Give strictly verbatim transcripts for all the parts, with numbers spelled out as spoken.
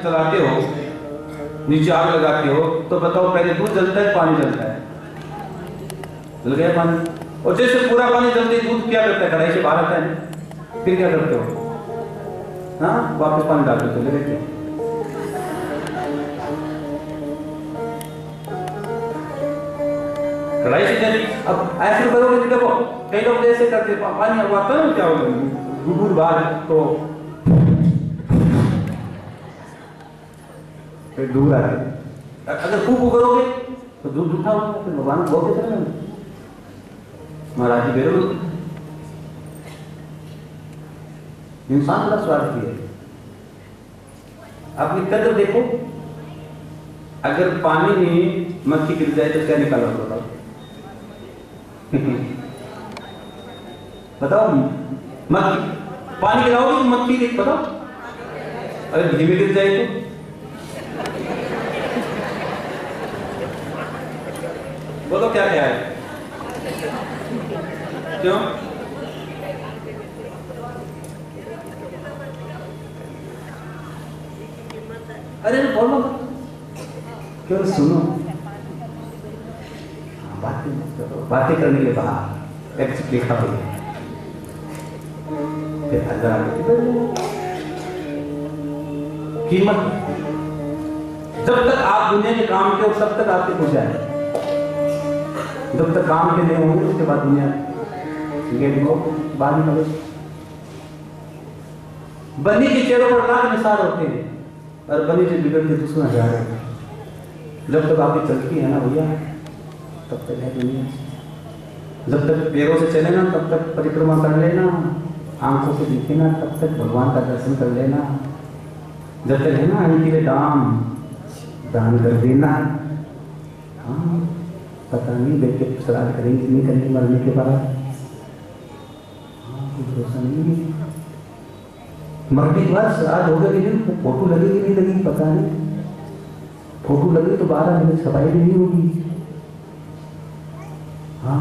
चलाते हो, नीचे आग लगाते हो, तो बताओ पहले दूध जलता है पानी जलता है? जल गया पानी। और जैसे पूरा पानी जलते दूध क्या करता है? कढ़ाई से बाहर आता है। फिर क्या करते हो? हाँ, वापस पानी डालते चले देते। कढ़ाई से जली। अब ऐसे करोगे तो देखो कई लोग जैसे करते पानी आता है क्या होगा दूध बाहर तो फिर दूर आ गए। अगर फूक करोगे तो दूध उठा होगा, फिर भगवान को बहुत देते हैं महाराज जी बेरो। इंसान बड़ा स्वार्थी है। अपनी कदर देखो, अगर पानी में मक्खी गिर जाए तो क्या निकाला होगा? बताओ, मक्खी पानी गिराओगे तो मक्खी देख बताओ। अगर घी में गिर जाए तो बोलो क्या क्या है? क्यों? अरे बोलो क्यों? सुनो, बातें मत करो, बातें करने के बाद एक लिखा हुआ फिर हजार कीमत। जब तक आप दुनिया के काम के हो तब तक आपके कुछ आए, जब तक काम के नहीं होंगे उसके बाद दुनिया बाद में। बनी के चेहरों पर लाख निशान होते हैं और बनी से बिगड़ते दुश्मन जा रहे हैं। जब तक आपकी चलती है ना भैया तब तक है दुनिया। जब तक पैरों से चले ना तब तक परिक्रमा कर लेना, आंखों से दिखे ना तब तक भगवान का दर्शन कर लेना। जब तक है ना इनके दाम दान कर देना। हाँ, पता नहीं बेटे श्राद्ध करेंगे नहीं करेंगे मरने के बाद। हाँ, भरोसा नहीं। मरने के बाद श्राद्ध होगा कि नहीं, फोटो लगेगी नहीं लगेगी पता नहीं। फोटो लगे तो बारह मिनट सफाई भी नहीं होगी। हाँ,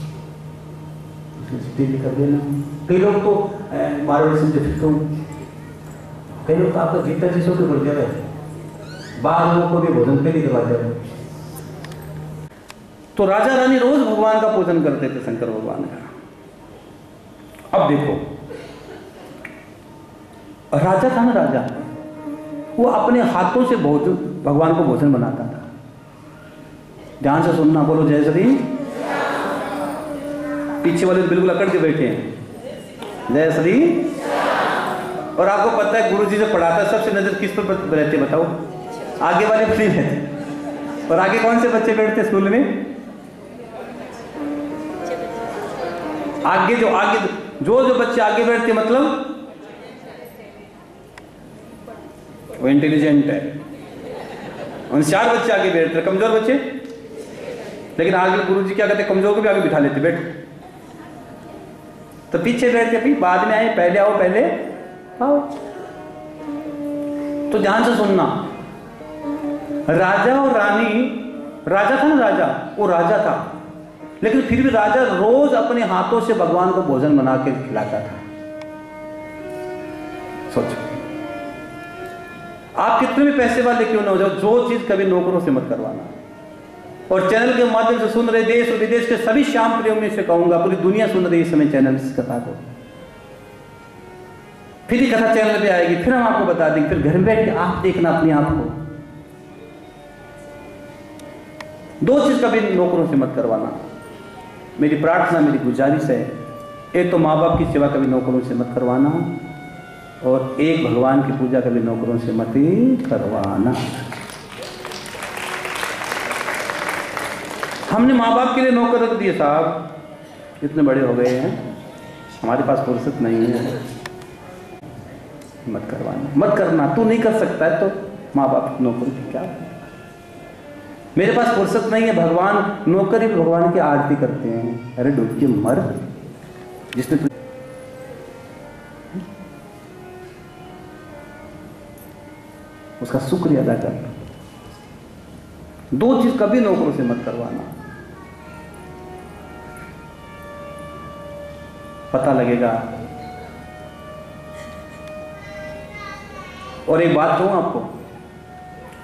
कर देना। कई लोग तो बारह से फिरते हूँ, कई लोग तो आपका जीता चीजों के बढ़ जाए, बाहर लोगों को भी भोजन पे नहीं करवा जाए। तो राजा रानी रोज भगवान का पूजन करते थे, शंकर भगवान का। अब देखो, राजा था ना, राजा वो अपने हाथों से भोजन भगवान को भोजन बनाता था। ध्यान से सुनना, बोलो जय श्री। पीछे वाले बिल्कुल अकड़ के बैठे हैं, जय श्री। और आपको पता है गुरु जी जो पढ़ाता है सबसे नजर किस पर रहती है बताओ? आगे वाले फ्री रहते। और आगे कौन से बच्चे बैठते स्कूल में? आगे जो आगे जो जो बच्चे आगे बैठते मतलब वो इंटेलिजेंट है। उन चार बच्चे आगे बैठते, कमजोर बच्चे। लेकिन आगे गुरु जी क्या कहते, कमजोर को भी आगे बिठा लेते, बैठ। तो पीछे बैठते, फिर बाद में आए, पहले आओ पहले आओ। तो ध्यान से सुनना, राजा और रानी, राजा था ना, राजा वो राजा था, लेकिन फिर भी राजा रोज अपने हाथों से भगवान को भोजन बना के खिलाता था। सोचो, आप कितने भी पैसे वाले क्यों ना हो जाओ, जो चीज कभी नौकरों से मत करवाना। और चैनल के माध्यम से सुन रहे देश और विदेश के सभी श्याम प्रियों में से कहूंगा, पूरी दुनिया सुन रही इस समय चैनल इस कथा को। फिर ही कथा चैनल पे आएगी, फिर हम आपको बता देंगे, फिर घर में बैठ के आप देखना अपने आप को। दो चीज कभी नौकरों से मत करवाना। मेरी प्रार्थना, मेरी गुजारिश है, एक तो माँ बाप की सेवा कभी नौकरों से मत करवाना, और एक भगवान की पूजा कभी नौकरों से मत करवाना। हमने माँ बाप के लिए नौकर रख दिए साहब, इतने बड़े हो गए हैं, हमारे पास फुर्सत नहीं है। मत करवाना, मत करना। तू नहीं कर सकता है तो माँ बाप नौकर की क्या? मेरे पास फुर्सत नहीं है, भगवान नौकर ही भगवान की आरती करते हैं। अरे डूब के मर, जिसने तु... उसका शुक्रिया अदा कर। दो चीज कभी नौकरों से मत करवाना। पता लगेगा। और एक बात कहूं आपको,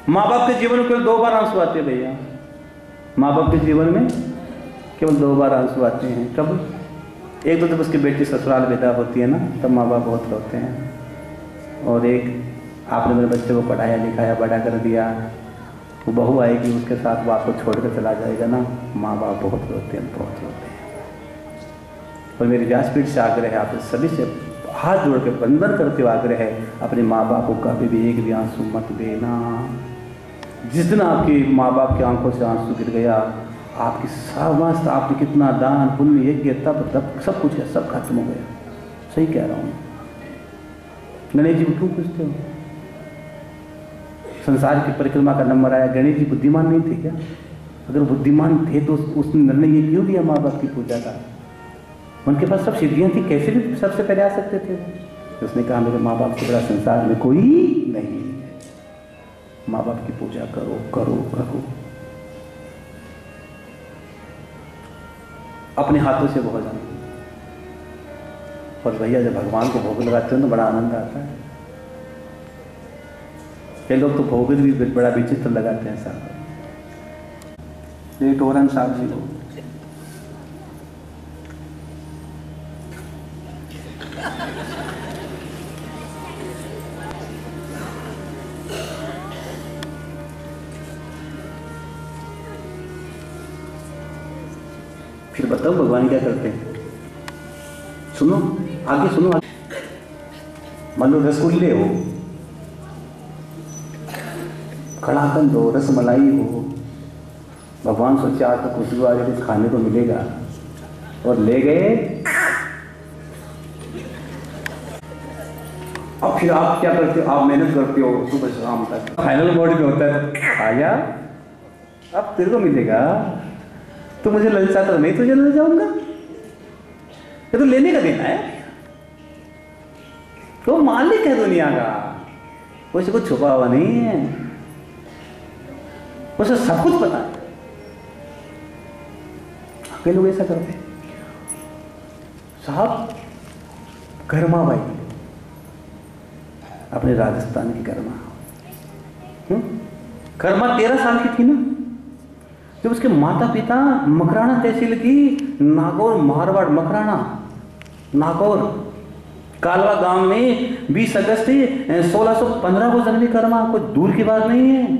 माँ बाप के जीवन में केवल दो बार आंसू आते हैं भैया, माँ बाप के जीवन में केवल दो बार आंसू आते हैं। कब? एक तो जब उसकी बेटी ससुराल विदा होती है ना, तब माँ बाप बहुत रोते हैं। और एक आपने मेरे बच्चे को पढ़ाया लिखाया बड़ा कर दिया, वो बहू आएगी उसके साथ वो आपको छोड़ कर चला जाएगा ना, माँ बाप बहुत रोते हैं, बहुत रोते हैं। और मेरी व्यासपीठ से आग्रह है, आप सभी से हाथ जोड़ के वंदन करते हुए आग्रह है, अपने माँ बाप को कभी भी एक भी आंसू मत देना। जिस दिन आपकी माँ बाप की आंखों से आंसू गिर गया, आपकी समस्त आपने कितना दान पुण्य यज्ञ तब तब सब कुछ है, सब खत्म हो गया। सही कह रहा हूँ। गणेश जी को क्यों पूछते हो? संसार की परिक्रमा का नंबर आया, गणेश जी बुद्धिमान नहीं थे क्या? अगर बुद्धिमान थे तो उसने निर्णय ये क्यों दिया माँ बाप की पूजा का? उनके पास सब सिद्धियाँ थी, कैसे भी सबसे पहले आ सकते थे। उसने कहा मेरे माँ बाप से बड़ा संसार में कोई नहीं, माँ बाप की पूजा करो करो करो। अपने हाथों से भोजन, और भैया जब भगवान को भोग लगाते हो तो बड़ा आनंद आता है। कई लोग तो भोग भी बड़ा विचित्र लगाते हैं साहब। ये टोरन साहब जी लोग फिर बताओ भगवान क्या करते हैं? सुनो आगे सुनो आगे। मान लो रसगुल्ले हो, कड़ाकंद हो, रसमलाई हो, भगवान सोचे आज तक खुशबू आ कुछ खाने को मिलेगा, और ले गए। अब फिर आप क्या करते हो? आप मेहनत करते हो सुबह से शाम तक, फाइनल बॉडी में होता है आया अब तेरे को मिलेगा, तो मुझे ललचाता मैं तुझे ले जाऊंगा। ये तो लेने का देना है, तो मालिक है दुनिया का, उसे कुछ छुपा हुआ नहीं है, उसे सब कुछ पता है। कई लोग ऐसा करते हैं साहब। कर्मा बाई अपने राजस्थान की कर्मा, कर्मा तेरह साल की थी ना जब उसके माता पिता मकराना तहसील की नागौर मारवाड़ मकराना नागौर कालवा गांव में बीस अगस्त सोलह सौ पंद्रह को जन्मी कर्मा। कोई दूर की बात नहीं है।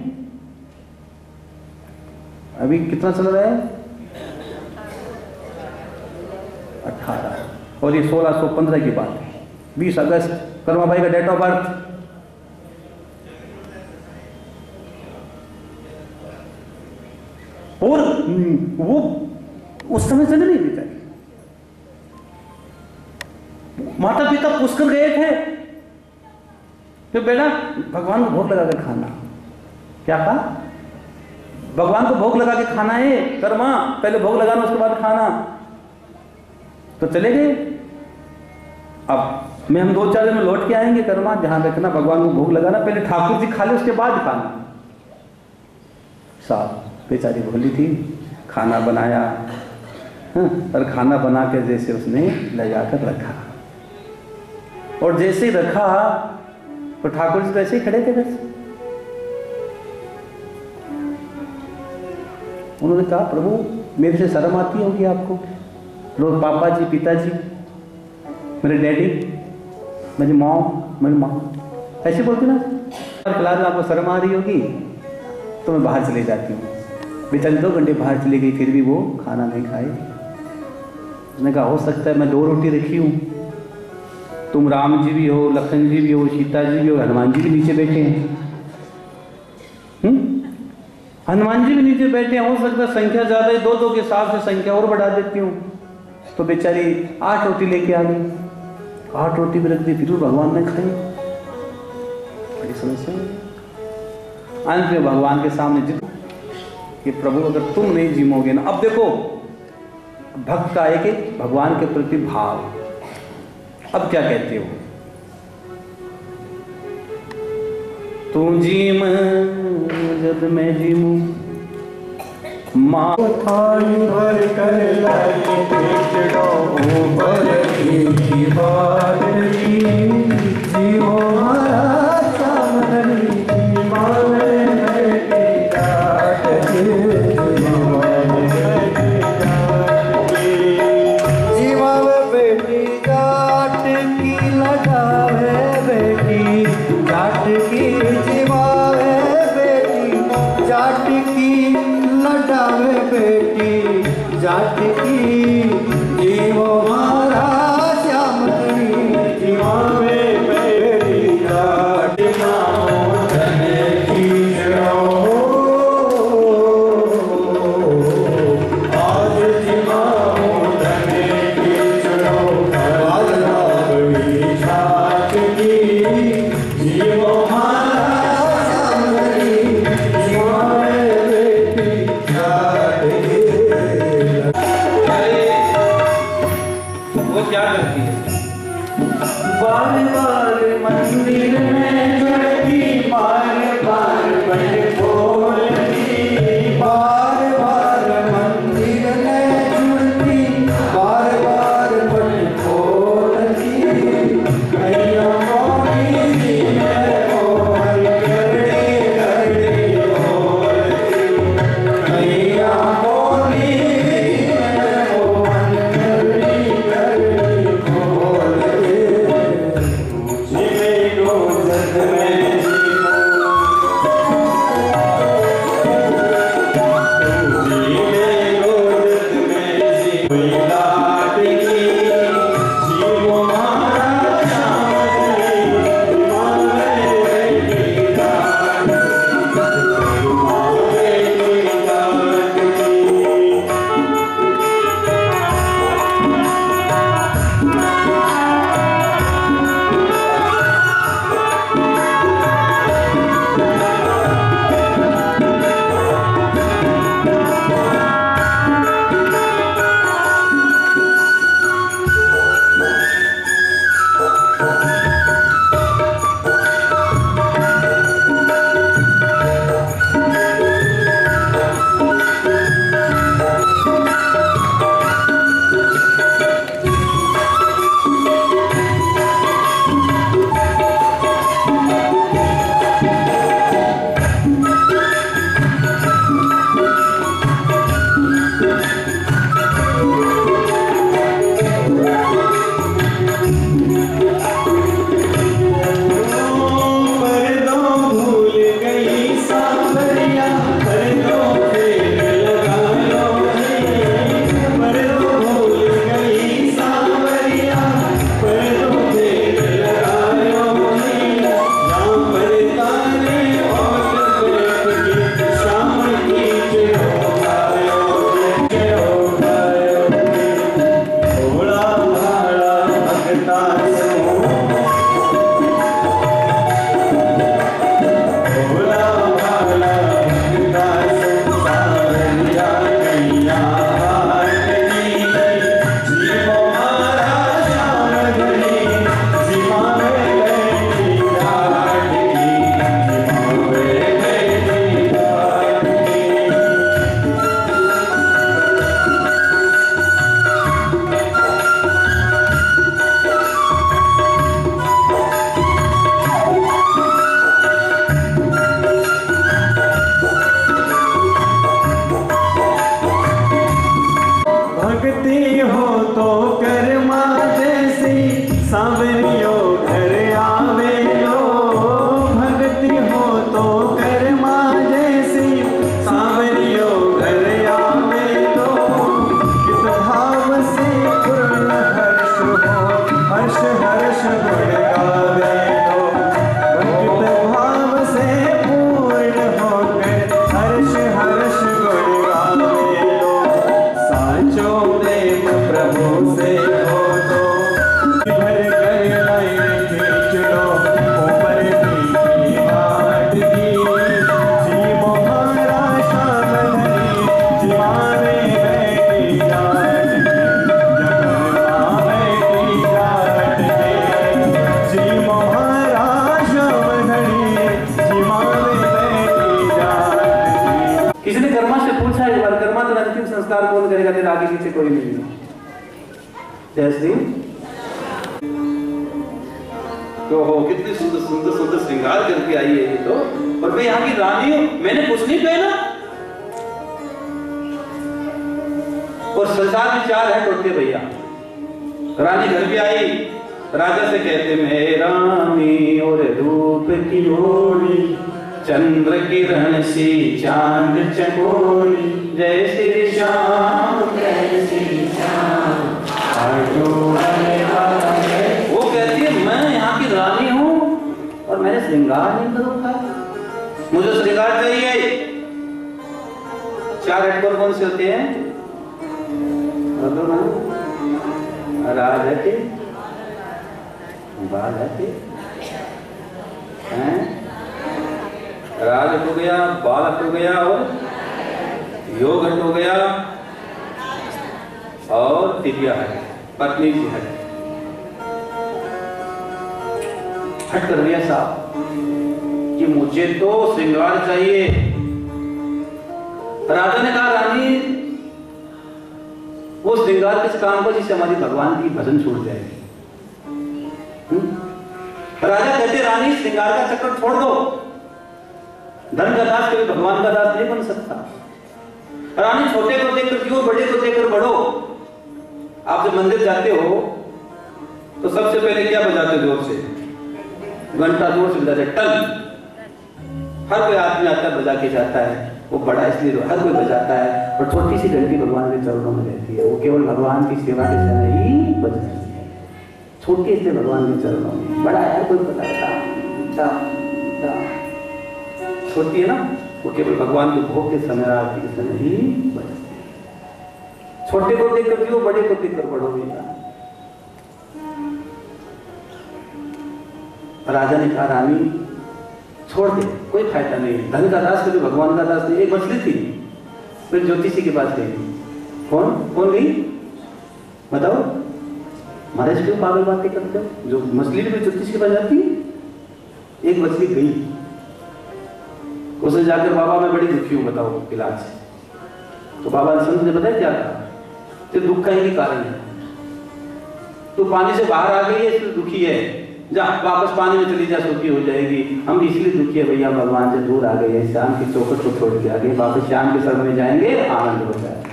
अभी कितना चल रहा है? अठारह, और ये सोलह सौ पंद्रह की बात है। बीस अगस्त कर्मा भाई का डेट ऑफ बर्थ। और वो उस समय से नहीं बेचारी, माता पिता पुष्कर गए थे तो बेटा भगवान को भोग लगा के खाना। क्या कहा? भगवान को भोग लगा के खाना है कर्मा, पहले भोग लगाना उसके बाद खाना। तो चले गए। अब मैं हम दो चार दिन में लौट के आएंगे कर्मा, ध्यान रखना भगवान को भोग लगाना, पहले ठाकुर जी खा ले उसके बाद खाना। साहब बेचारी भोली थी, खाना बनाया और खाना बना के जैसे उसने ले जाकर रखा, और जैसे ही रखा तो ठाकुर जी तो ऐसे ही खड़े थे वैसे। उन्होंने कहा प्रभु मेरे से शर्म आती होगी आपको? लोग पापा जी, पिताजी, मेरे डैडी, मेरी माँ, मेरी माँ ऐसे बोलती ना, खिला दो आपको शर्म आ रही होगी तो मैं बाहर चले जाती हूँ। बेचारी दो घंटे बाहर चली गई, फिर भी वो खाना नहीं खाए। उसने कहा हो सकता है मैं दो रोटी रखी हूँ, तुम राम जी भी हो, लखन जी भी हो, सीता जी भी हो, हनुमान जी भी नीचे बैठे हैं। हम्म हनुमान जी भी नीचे बैठे हैं, हो सकता है संख्या ज्यादा है, दो दो के हिसाब से संख्या और बढ़ा देती हूँ। तो बेचारी आठ रोटी लेके आ गई, आठ रोटी भी रख दी, फिर भगवान ने खाई। बड़ी समस्या। अंत में भगवान के सामने जित कि प्रभु अगर तुम नहीं जीमोगे ना। अब देखो भक्त का है कि भगवान के प्रति भाव। अब क्या कहते हो? तू जीम जब मैं जीमू माँ थाली भर कर लाई पेटो ऊपर की बात की जीवो हमारा सामने की मान है बार बार मंदिर में जुड़ती, बार बार पट खोलती, बार बार मंदिर में जुड़ती, बार बार पट खोलती, मैया मोरी जी में मोहन करड़ी करड़ी बोलती, मैया मोरी जी में मोहन करड़ी करड़ी बोलती। जी में गोद में भक्ति हो तो कर माँ जैसी, सांवरियो घर आवे लो। भक्ति हो तो कर माँ जैसी, सांवरियो घर आवे लो। किस भाव से पूर्ण हर्ष हो, हर्ष हर्ष गुण गावे लो। किस भाव से पूर्ण होकर हर्ष हर्ष गुण गावे लो। साचो प्रेम प्रभु से हो तो भर कर लाइन खींच लो, ऊपर की बात की। जी मोहरा शाम धनी, जीवाने बैठी जाट की, जगन्मा बैठी जाट की। जी मोहरा शाम धनी, जीवाने बैठी जाट की। किसी ने कर्मा से पूछा एक बार, कर्मा तो अंतिम संस्कार कौन करेगा? तेरे आगे पीछे कोई नहीं है। जैसे तो हो, कितनी सुंदर सुंदर सुंदर श्रृंगार करके आई है ये तो। और मैं यहाँ की रानी हूँ, मैंने कुछ नहीं पहना। और संसार में चार है टोटके भैया। रानी घर पे आई, राजा से कहते मैं रानी और रूप की होली, चंद्र किरण सी चांद चकोरी, जय श्री श्याम जय श्री श्याम। वो कहती है मैं यहाँ की रानी हूँ और मैंने श्रृंगार नहीं करूँगा, मुझे श्रृंगार चाहिए। चार हेडफोन कौन से होते हैं? बोलो ना। राधा के, बाधा के, हैं? राज हट हो गया, बाल हट हो गया और योग हट हो गया और दिव्या है, पत्नी जी है। हट कर भैया साहब कि मुझे तो श्रृंगार चाहिए। राजा ने कहा रानी वो श्रृंगार किस काम को जिससे हमारी भगवान की भजन छूट जाएगी। राजा कहते रानी श्रृंगार का चक्कर छोड़ दो, धन का दास कभी भगवान का दास नहीं बन सकता। रानी छोटे को देखकर क्यों, बड़े को देखकर बढ़ो। आप जब मंदिर जाते हो तो सबसे पहले क्या बजाते हो? जोर से घंटा जोर से बजाते, टन। हर कोई आदमी आता बजा के जाता है, वो बड़ा इसलिए हर कोई बजाता है, और छोटी सी घंटी भगवान के चरणों में रहती है। वो केवल भगवान की सेवा के समय ही बजती है, छोटी से भगवान के चरणों में। बड़ा है कोई पता छोटी है ना, वो केवल भगवान के भोग के समय, आरती के समय ही बजती है। छोटे को देखकर क्यों, बड़े को देखकर बढ़ोगे। राजा ने कहा रानी छोड़ दे, कोई फायदा नहीं। धन का दास कभी भगवान का दास नहीं। एक मछली थी, फिर ज्योतिषी के पास गई। कौन कौन गई बताओ? महाराज क्यों पागल बातें करते हो? जो मछली भी ज्योतिषी के पास जाती है। एक मछली गई, उसे जाकर बाबा मैं बड़ी दुखी हूं, बताओ इलाज। तो बाबा ने संत ने बताया क्या कहा? तो दुख का ही कारण है, तो पानी से बाहर आ गई है इसलिए दुखी है, जा वापस पानी में चली जा, सुखी हो जाएगी। हम इसलिए दुखी है भैया, भगवान से दूर आ गए हैं, शाम की चौखट को छोड़ के आ गए, वापस शाम के शरण में जाएंगे, आनंद हो जाएगा।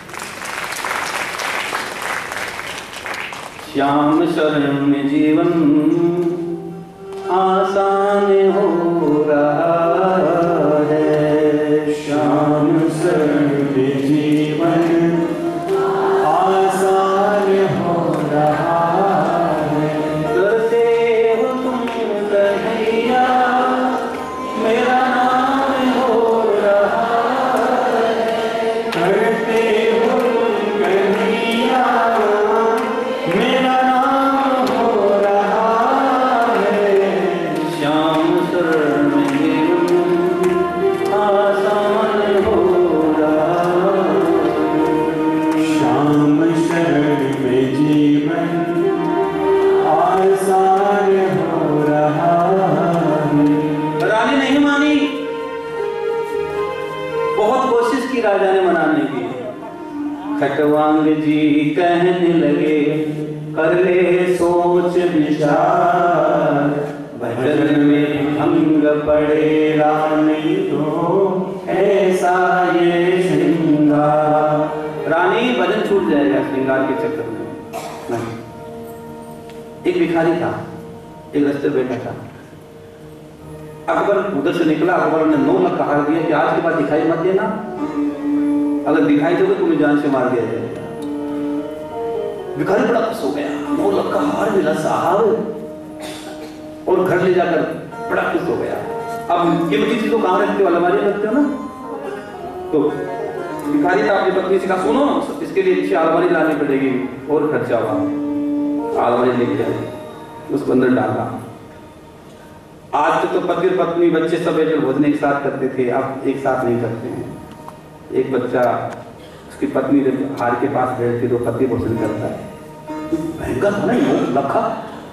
श्याम शरण में जीवन आसान हो रहा है, श्याम शरण में जीवन आसान हो रहा है। करते हो तुम कन्हैया मेरा नाम हो रहा है, करते हो तुम कन्हैया मेरा नाम हो रहा है। श्याम शरण में जीवन आसान हो रहा है। श्याम शरण में जीवन आसान हो रहा है। रानी नहीं मानी, बहुत कोशिश की राजा ने मनाने की। खटवांग जी कहने लगे कर ले सोच विचार, भजन में भंग पड़ेगा नहीं तो ऐसा ये श्रृंगार। रानी भजन छूट जाएगा श्रृंगार के चक्कर में। नहीं, एक भिखारी था, एक रास्ते बैठा था। अकबर उधर से निकला, अकबर ने नौ लाख हार दिया कि आज के बाद दिखाई मत देना, अगर दिखाई दोगे तुम्हें जान से मार दिया जाएगा। भिखारी बड़ा खुश हो गया, नौ लाख का हार मिला साहब, और घर ले जाकर बड़ा खुश हो गया। अब कीमती चीजों कहाँ रखते हो? अलमारी रखते हो ना। तो भिखारी था, अपनी पत्नी से कहा सुनो इसके लिए अच्छी अलमारी लानी पड़ेगी, और खर्चा हुआ। अलमारी लेके आए, उसको अंदर डाला। आज तक तो पति पत्नी बच्चे सब एक भोजन एक साथ करते थे, अब एक साथ नहीं करते हैं। एक बच्चा उसकी पत्नी जब हार के पास बैठती तो पति भोजन करता है, महंगा था नहीं वो लखा।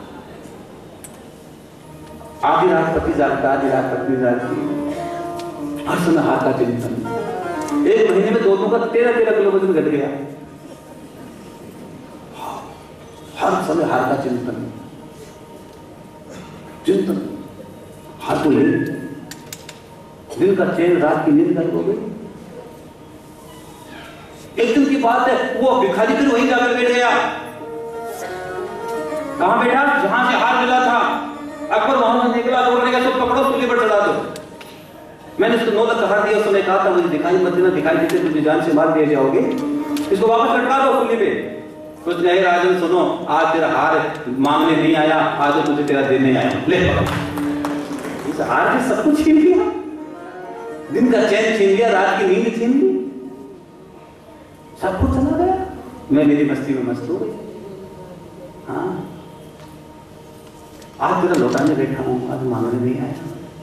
आधी रात पति जागता, आधी रात पत्नी जागती, हर समय हार का चिंतन। एक महीने में दोनों का तेरह तेरह किलो वजन घट गया, हर समय हार का चिंतन चिंतन हाथ तो ले, दिन का चैन रात की नींद गायब हो गई। एक दिन की बात है, वो भिखारी फिर वहीं जाकर बैठ गया। कहां बैठा? जहां से हार मिला था। अकबर वहां से निकला तो बोलने का सब पकड़ो, सूली पर चढ़ा दो। मैंने उसको नौ लाख हार दिया, उसने कहा था मुझे दिखाई मत देना, दिखाई देते तुझे जान से मार दिए जाओगे, इसको वापस लटका दो सूली पे। कुछ नहीं राजन सुनो, आज तेरा हार मांगने नहीं आया, आज तो तुझे तेरा देने आया, ले इस हार के सब कुछ छीन लिया, दिन का चैन छीन लिया, रात की नींद छीन ली, सब कुछ चला गया। मैं मेरी मस्ती में मस्त हो गई। हाँ, आज तेरा लौटाने बैठा हूं, आज मांगने नहीं आया।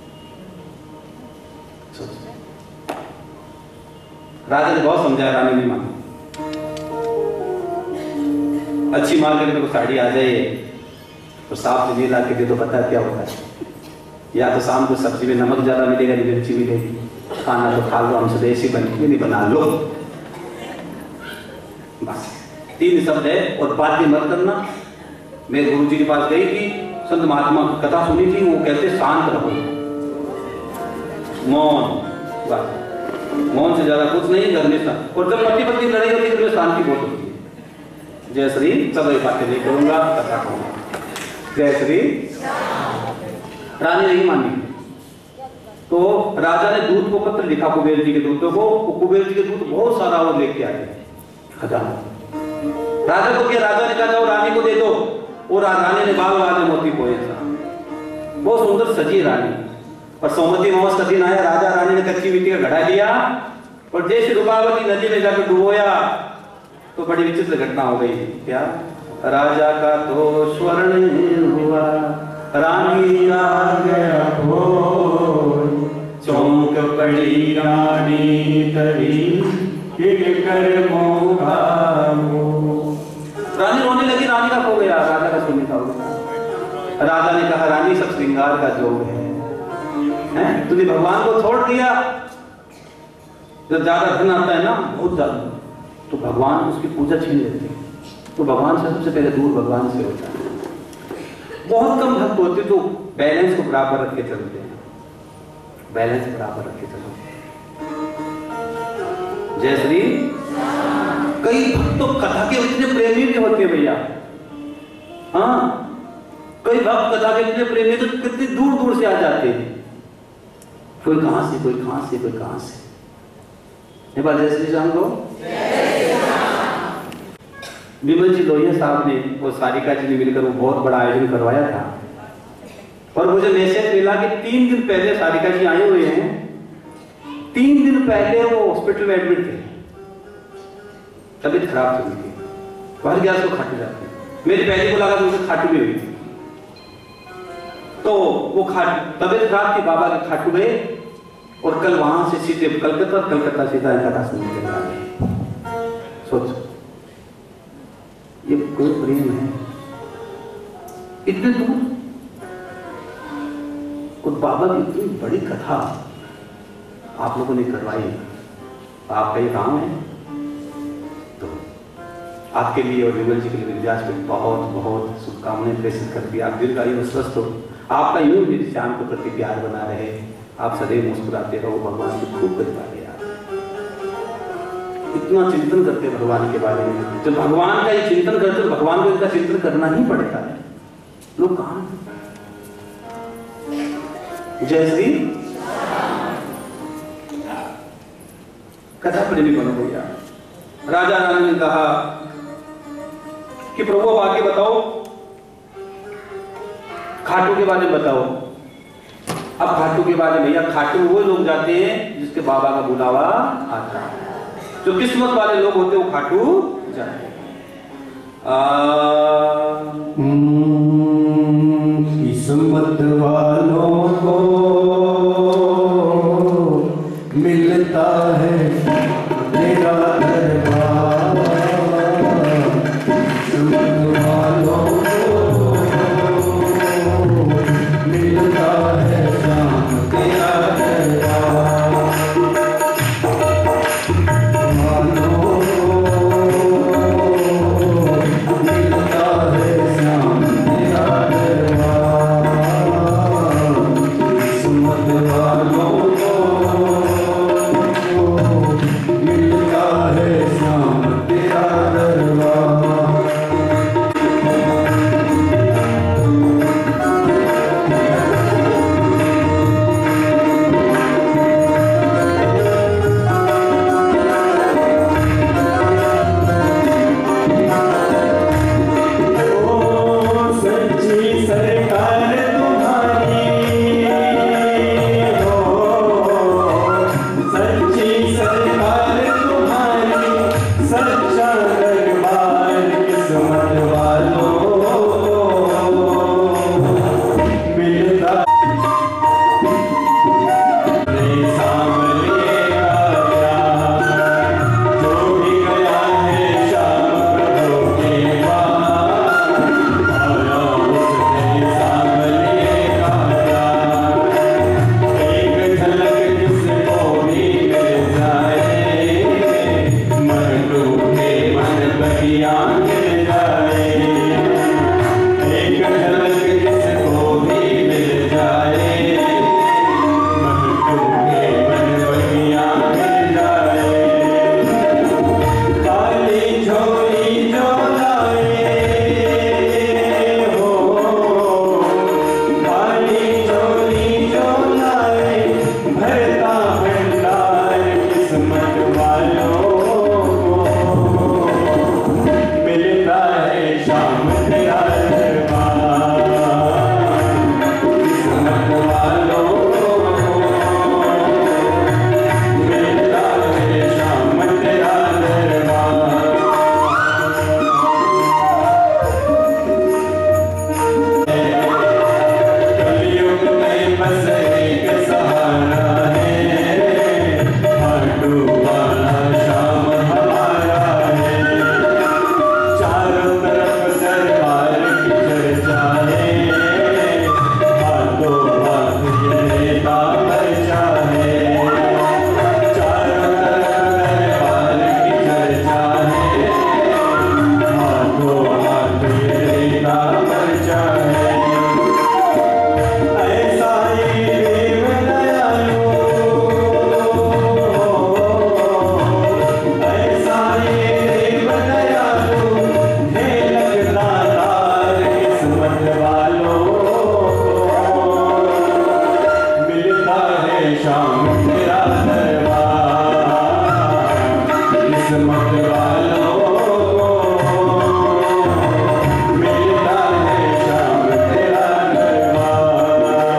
राजा ने बहुत समझाया, रानी नहीं मांगी। अच्छी मांग करके को साड़ी आ जाए तो साफ से नहीं ला के दे तो पता है क्या होता है, या तो शाम को सब्जी में नमक ज्यादा मिलेगा, नहीं मिर्ची मिलेगी, खाना तो खा लो, हमसे देसी बनती नहीं बना लो, बस तीन शब्द है। और बातें मत करना। मैं गुरु जी के पास गई थी, संत महात्मा की कथा सुनी थी, वो कहते शांत रहो, मौन, बस मौन से ज्यादा कुछ नहीं करने का। और जब पति पत्नी लड़ाई होती है तो शांति बहुत होती है। जय श्री, सब ये बातें नहीं करूंगा, कथा कहूंगा। जय श्री। रानी नहीं मानी तो राजा ने दूत को पत्र लिखा कुबेर जी के दूतों को। कुबेर जी के दूत बहुत सारा और लेके आए खजाना। राजा को क्या, राजा ने कहा जाओ रानी को दे दो। और रानी ने बाल बाल में मोती पोए था, बहुत सुंदर सजी रानी। और सोमवती अमावस का दिन आया, राजा रानी ने कच्ची मिट्टी का घड़ा लिया और जैसे रूपावती नदी में जाकर डुबोया तो बड़ी विचित्र घटना हो गई। क्या? राजा का तो स्वर्ण हुआ, रानी आ गया भोर, चौंक पड़ी रानी तरी कर मोहा। रानी रोने लगी, रानी का खो गया, राजा का सोने का हो गया। राजा ने कहा रानी सब श्रृंगार का जोग है, हैं? तूने भगवान को छोड़ दिया। जब ज्यादा धन आता है ना, बहुत ज्यादा, तो भगवान उसकी पूजा छीन लेते हैं। तो भगवान से सबसे पहले दूर भगवान से होता है। बहुत कम भक्त होते तो बैलेंस को बराबर रख के चलते हैं, बैलेंस बराबर रख के चलो। जय श्री। कई भक्त तो कथा के इतने प्रेमी भी होते हैं भैया, हाँ, कई भक्त कथा के इतने प्रेमी तो कितनी दूर दूर से आ जाते हैं, कोई कहां से, कोई कहां से, कोई कहां से। एक बार जय श्री राम को। विमल जी लोहिया साहब ने वो सारिका जी ने मिलकर वो बहुत बड़ा आयोजन करवाया था। और मुझे मैसेज मिला कि तीन दिन पहले सारिका जी आए हुए हैं, तीन दिन पहले वो हॉस्पिटल में एडमिट थे, तबीयत खराब चल रही थी, बाहर गया तो खाटू जाते हैं। मेरी पहले को लगा तो उसे खाटू भी हुई थी, तो वो खाट तबीयत खराब थी, बाबा के खाटू गए और कल वहां से सीधे कलकत्ता, कलकत्ता सीधा एकादश में निकल गए। सोचो ये कोई प्रेम है इतने दूर, और बाबा की इतनी बड़ी कथा आप लोगों ने करवाई। आपका ये काम है, तो आपके लिए और विमल जी के लिए व्यासपीठ बहुत बहुत शुभकामनाएं प्रेषित करती है। आप दीर्घायु में स्वस्थ हो, आपका यूं मेरी श्याम के प्रति प्यार बना रहे, आप सदैव मुस्कुराते रहो, भगवान की खूब कृपा है। इतना चिंतन करते भगवान के बारे में, जब भगवान का ये चिंतन करते तो भगवान को इनका चिंतन करना ही पड़ता है। लोग कहां? जय श्री। कथा प्रेमी बनो भैया। राजा रानी ने कहा कि प्रभु अब आगे बताओ, खाटू के बारे में बताओ। अब खाटू के बारे में, भैया खाटू वो लोग जाते हैं जिसके बाबा का बुलावा आता है, जो किस्मत वाले लोग होते हैं वो खाटू जाते हैं। किस्मत वालों को मिलता है तेरा दरबार, किस्मत वालों को मिलता है शाम तेरा दरबार। मिलता है शाम सच्चा है ऐसा ये देव दयालु ऐसा ये देव दयालु है लगता तार किस्मत वालों मिलता है शाम तेरा दरबार किस्मत वालों मिलता है शाम तेरा दरबार।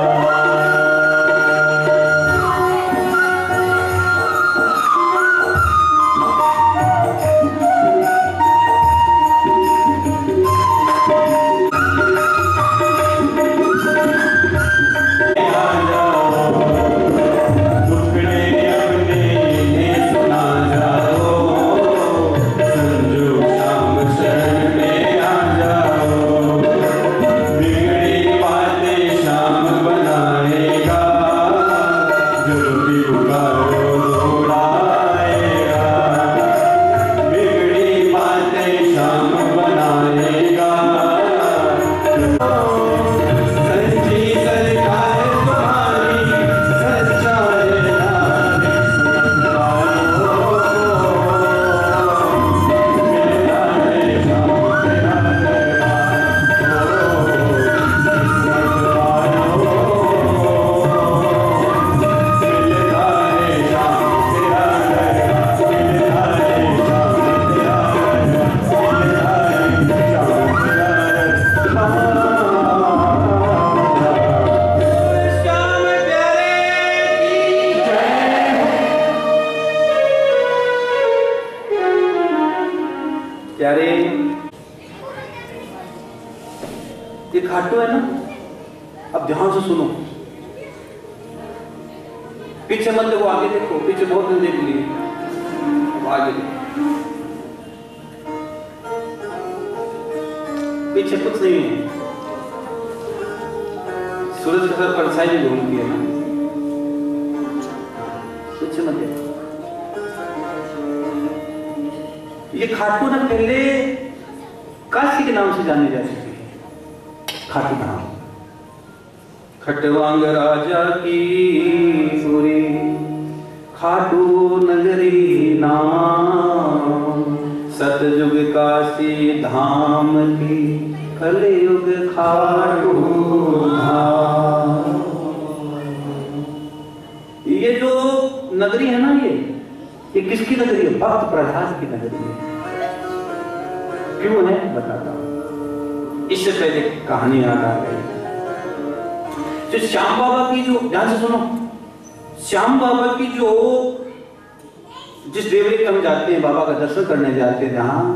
आ जाओ टुकड़े अपने इन्हें सुना जाओ संजू शाम शरण में आ जाओ बिगड़ी बातें शाम बनाएगा जो भी पुकारो दौड़ाएगा बिगड़ी बातें शाम बनाएगा सच्ची सरकार तुम्हारी सच्चा है नाम किस्मत वालों मिलता है शाम तेरा दरबार किस्मत वालों मिलता है शाम तेरा दरबार मिलता है शाम तेरा दरबार मिलता है शाम तेरा श्याम प्यारे की जय। प्यारे ये खाटू है ना, अब ध्यान से सुनो, पीछे मत देखो, आगे देखो, पीछे बहुत दिन देख लिए, अब आगे देखो, पीछे कुछ नहीं है, सूरज के सर परछाई भी घूमती है ना, पीछे मत देखो। ये खाटू ना पहले काशी के नाम से जानी जाती थी, खाटू नाम खटवांग राजा की पूरी खाटू नगरी नाम सतयुग काशी धाम की कलयुग खाटू धाम। ये जो नगरी है ना, ये ये किसकी नगरी है? भक्त प्रहलाद की नगरी है। क्यों है बताता हूं। इससे पहले कहानी याद आ गई। जो श्याम बाबा की जो, ध्यान से सुनो, श्याम बाबा की जो जिस देवरी के हम जाते हैं, बाबा का दर्शन करने जाते हैं, जहां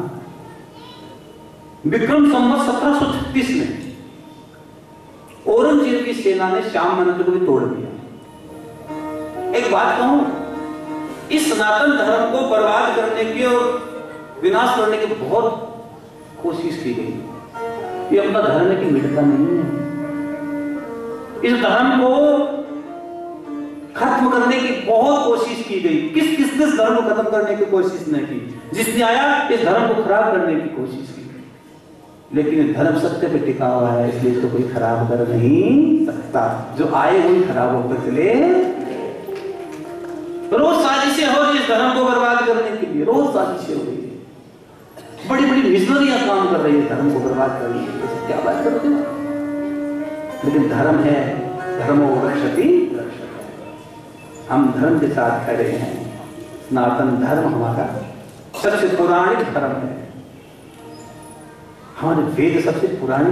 विक्रम संवत सत्रह सौ छत्तीस में औरंगजेब की सेना ने श्याम मंदिर को भी तोड़ दिया। एक बात कहूं, इस सनातन धर्म को बर्बाद करने की और विनाश करने की बहुत कोशिश की गई। ये अपना धर्म है कि मिटता नहीं है। इस धर्म को खत्म करने की बहुत कोशिश की गई। किस किसने इस धर्म को खत्म करने की कोशिश नहीं की? जिसने आया इस धर्म को खराब करने की कोशिश की गई। लेकिन धर्म सत्य पे टिका हुआ है, इसलिए इसको कोई खराब कर नहीं सकता। जो आए वही खराब होकर चले। रोज साजिशें हो रही इस धर्म को बर्बाद करने के लिए, रोज साजिशें हो रही है। बड़ी बड़ी मिशनरियां काम कर रही है धर्म को बर्बाद करने के लिए। क्या बात करोगे? लेकिन धर्म है, धर्मो रक्षति रक्षति। हम धर्म के साथ खड़े हैं। सनातन धर्म हमारा सबसे पुरानी धर्म है। हमारे वेद सबसे पुरानी।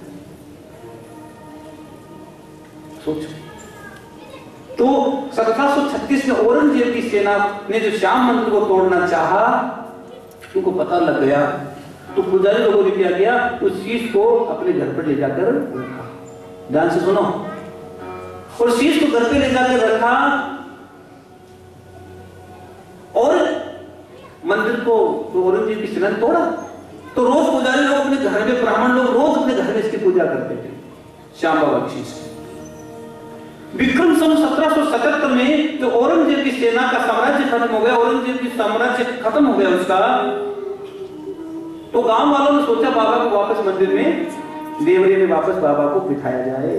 सोचो तो सत्रह सौ छत्तीस में औरंगजेब की सेना ने जो श्याम मंदिर को तोड़ना चाहा, उनको पता लग गया, तो पुजारी लोगों ने क्या किया, उस चीज को अपने घर पर ले जाकर रखा। ध्यान से सुनो, और शीश को घर पे ले जाकर रखा और मंदिर को तो औरंगजेब की सेना ने तोड़ा। तो रोज पुजारी लोग अपने घर में, ब्राह्मण लोग रोज अपने घर में इसकी पूजा करते थे, श्याम बाबा की शीश। विक्रम संवत सत्रह सौ सतहत्तर में जो औरंगजेब की सेना का साम्राज्य खत्म हो गया, औरंगजेब की साम्राज्य खत्म हो गया उसका, तो गांव वालों ने सोचा बाबा को वापस मंदिर में देवरी में वापस बाबा को बिठाया जाए।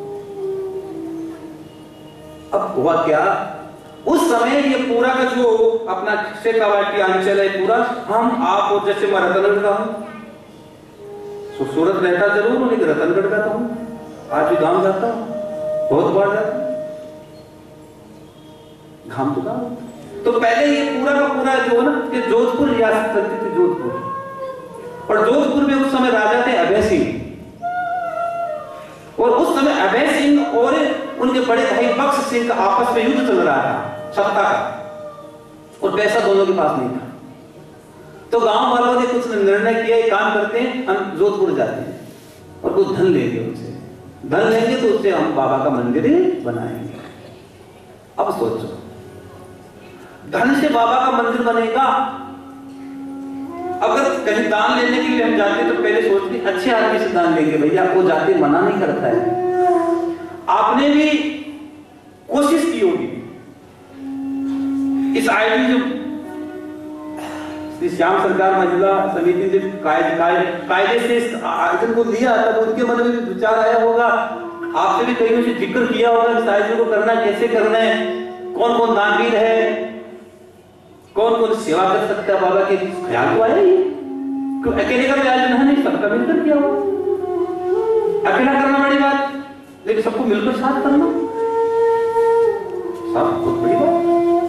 अब हुआ क्या, उस समय ये पूरा का जो अपना शेखावाटी अंचल है पूरा, हम आप और जैसे मैं रतनगढ़ का हूं, सूरत रहता जरूर हूं लेकिन रतनगढ़ का तो हूं, आज भी गांव जाता हूं, बहुत बार जाता हूं, घाम तो गांव। तो पहले ये पूरा का पूरा जो है ना, ये जोधपुर रियासत करती थी, जोधपुर। और जोधपुर में उस समय राजा थे अभय सिंह, और उस समय अभय सिंह और उनके बड़े भाई बख्श सिंह का आपस में युद्ध चल रहा था सत्ता का, और पैसा दोनों के पास नहीं था। तो गांव वालों ने कुछ निर्णय किया, एक काम करते हैं, हम जोधपुर जाते हैं और कुछ धन लेंगे उनसे, धन लेंगे तो उससे हम बाबा का मंदिर बनाएंगे। अब सोचो, धन से बाबा का मंदिर बनेगा? अगर कहीं दान लेने के लिए हम जाते तो पहले सोचते अच्छे आदमी से दान लेंगे भैया, वो जाते मना नहीं करता है। आपने भी कोशिश की होगी इस आयोजन जो श्री श्याम सरकार महिला समिति ने कायदे कायदे से इस आयोजन को लिया, तब उनके मन में भी विचार आया होगा, आपसे भी कहीं से जिक्र किया होगा इस आयोजन को करना कैसे करना है, कौन कौन दानवीर है, कौन कौन सेवा कर सकता है बाबा के, ख्याल तो आया ही। क्यों अकेले का आयोजन है नहीं, सबका मिलकर किया होगा। अकेला करना बड़ी बात, लेकिन सबको मिलकर साथ करना सब बहुत बड़ी बात।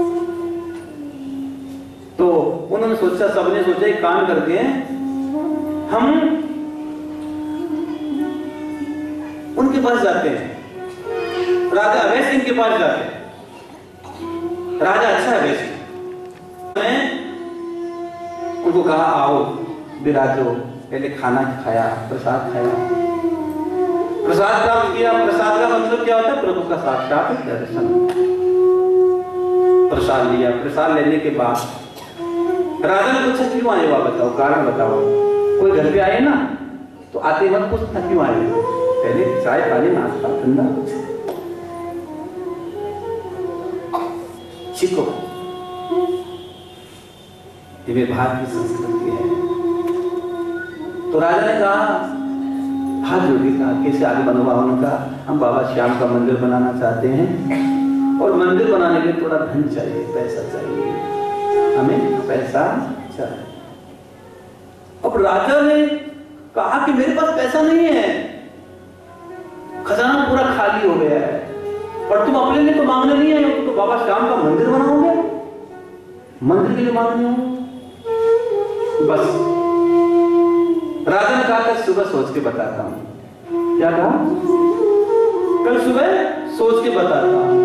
तो उन्होंने सोचा, सबने सोचा एक काम करके हम उनके पास जाते हैं, राजा अभय सिंह के पास जाते हैं। राजा अच्छा अभय सिंह, उनको कहा आओ विराजो, पहले खाना खाया, प्रसाद खाया, प्रसाद प्राप्त किया। प्रसाद का मतलब क्या होता है? प्रभु का साक्षात दर्शन। प्रसाद लिया, प्रसाद लेने के बाद राजा ने पूछा क्यों आए हो, आप बताओ, कारण बताओ। कोई घर पे आए ना तो आते वक्त पूछता क्यों आए, पहले चाय पानी नाश्ता ठंडा सीखो, ये भारत की संस्कृति है। तो राजा ने कहा, हाथ जोड़ के कहा कैसे आगे बनवा, उनका हम बाबा श्याम का मंदिर बनाना चाहते हैं, और मंदिर बनाने के लिए थोड़ा धन चाहिए, पैसा चाहिए, हमें पैसा चाहिए। अब राजा ने कहा कि मेरे पास पैसा नहीं है, खजाना पूरा खाली हो गया है, और तुम अपने लिए तो मांगने नहीं आए हो, तो बाबा श्याम का मंदिर बनाओगे, मंदिर के लिए मांगने हो। बस राजा ने कहा कल सुबह सोच के बताता हूं। क्या कहा? कल सुबह सोच के बताता हूं।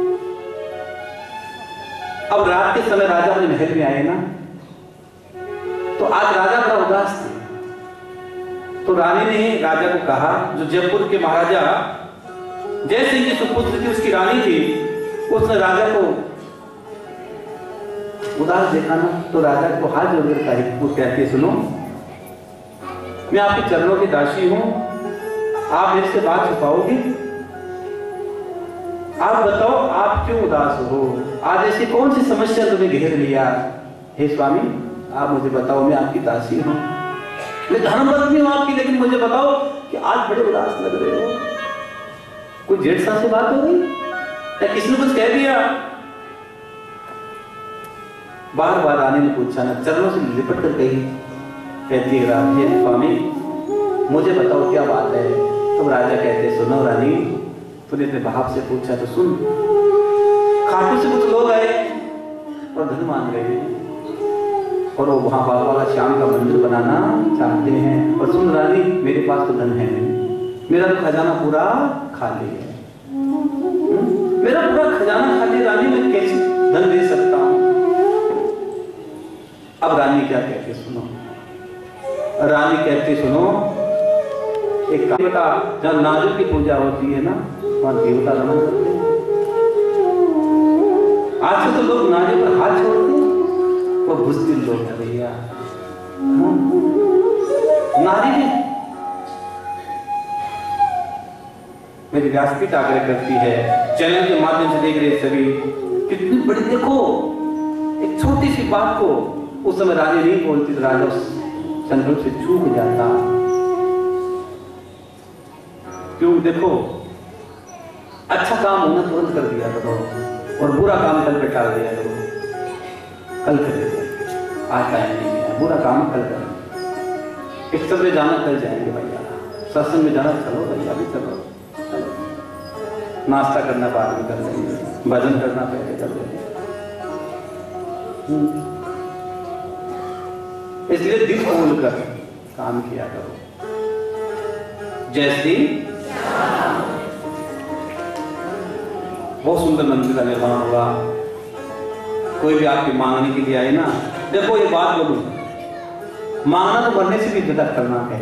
अब रात के समय राजा अपने महल में आए ना, तो आज राजा बड़ा उदास थे। तो रानी ने राजा को कहा, जो जयपुर के महाराजा जय सिंह की सुपुत्र थी, उसकी रानी थी, उसने राजा को उदास देखा ना, तो राजा को हाथ जोड़कर कहा, वो कहती है सुनो, मैं आपके चरणों की दासी हूं, आप मेरे से बात छुपाओगे? आप बताओ आप क्यों उदास हो, आज ऐसी कौन सी समस्या तुम्हें घेर लिया? हे स्वामी आप मुझे बताओ, मैं आपकी दासी हूं, मैं धर्मपत्नी हूं आपकी, लेकिन मुझे बताओ कि आज बड़े उदास लग रहे हो। कोई जेठ साहब से बात हो गई या किसी ने कुछ कह दिया? बार बार रानी ने पूछा ना, चरणों से लिपट कर कही, कहती है राधे स्वामी मुझे बताओ क्या बात है। तो राजा कहते सुनो रानी, तूने अपने बाप से पूछा तो सुन, खाटू से कुछ लोग आए और धन मांग रहे हैं, और वो वहां बाबा का श्याम का मंदिर बनाना चाहते हैं। और सुन रानी, मेरे पास तो धन है नहीं, मेरा तो खजाना पूरा खाली है, मेरा पूरा खजाना खाली, रानी मैं कैसे धन दे सकता हूं? अब रानी क्या कहती सुनो, रानी कहती सुनो, एक देवता जब नारियल की पूजा होती है ना, वहां देवता रमन करते हैं। आज तो लोग नारियल पर हाथ छोड़ते हैं, वो बुज़दिल लोग है भैया। नारी मेरी व्यासपीठ आग्रह करती है, चैनल के माध्यम से देख रहे सभी, कितनी बड़ी, देखो एक छोटी सी बात को उस समय रानी नहीं बोलती, तो राजा संकल्प से चूक जाता। क्यों? देखो, अच्छा काम होना तुरंत कर दिया करो और बुरा काम कल पे टाल दिया करो। कल करेंगे, आज टाइम नहीं है, बुरा काम कल करेंगे। एक सब जाना कल जाएंगे भैया, सत्संग में जाना चलो भैया भी चलो, चलो नाश्ता करना बाद में कर लेंगे, भजन करना पहले कर लेंगे। इसलिए दिल खोल कर काम किया करो। जैसे बहुत सुंदर मंदिर का निर्माण हुआ। कोई भी आपकी मांगने के लिए आए ना, देखो ये बात बोलूं, मांगना तो मरने से भी ज्यादा करना है।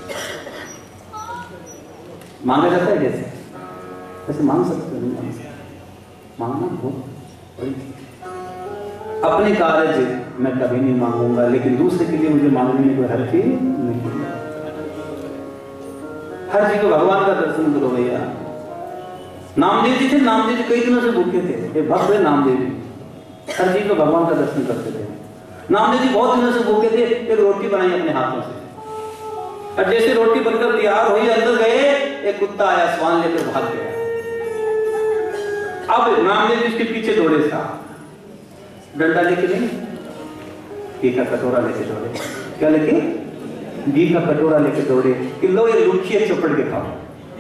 मांगा जाता है जैसे वैसे मांग सकते हो, नहीं मांग सकते, मांगना बहुत बड़ी चीज। अपने कार्य मैं कभी नहीं मांगूंगा, लेकिन दूसरे के लिए मुझे मांगने में कोई हर्ज नहीं। हर चीज को भगवान का दर्शन करो भैया। नामदेव जी थे, नामदेव जी कई दिनों से भूखे थे, ये भक्त है नामदेव जी, हर चीज को भगवान का दर्शन करते थे। नामदेव जी बहुत दिनों से भूखे थे, एक रोटी बनाई अपने हाथों से, और जैसे रोटी बनकर तैयार हुई, अंदर गए, एक कुत्ता आया, स्वान लेकर भाग गया। अब नामदेव जी उसके पीछे दौड़े, साहब डंडा लेके नहीं, घी का कटोरा लेके दौड़े। क्या लेके? घी का कटोरा लेके दौड़े कि लो ये लुखिए चपड़ के खाओ।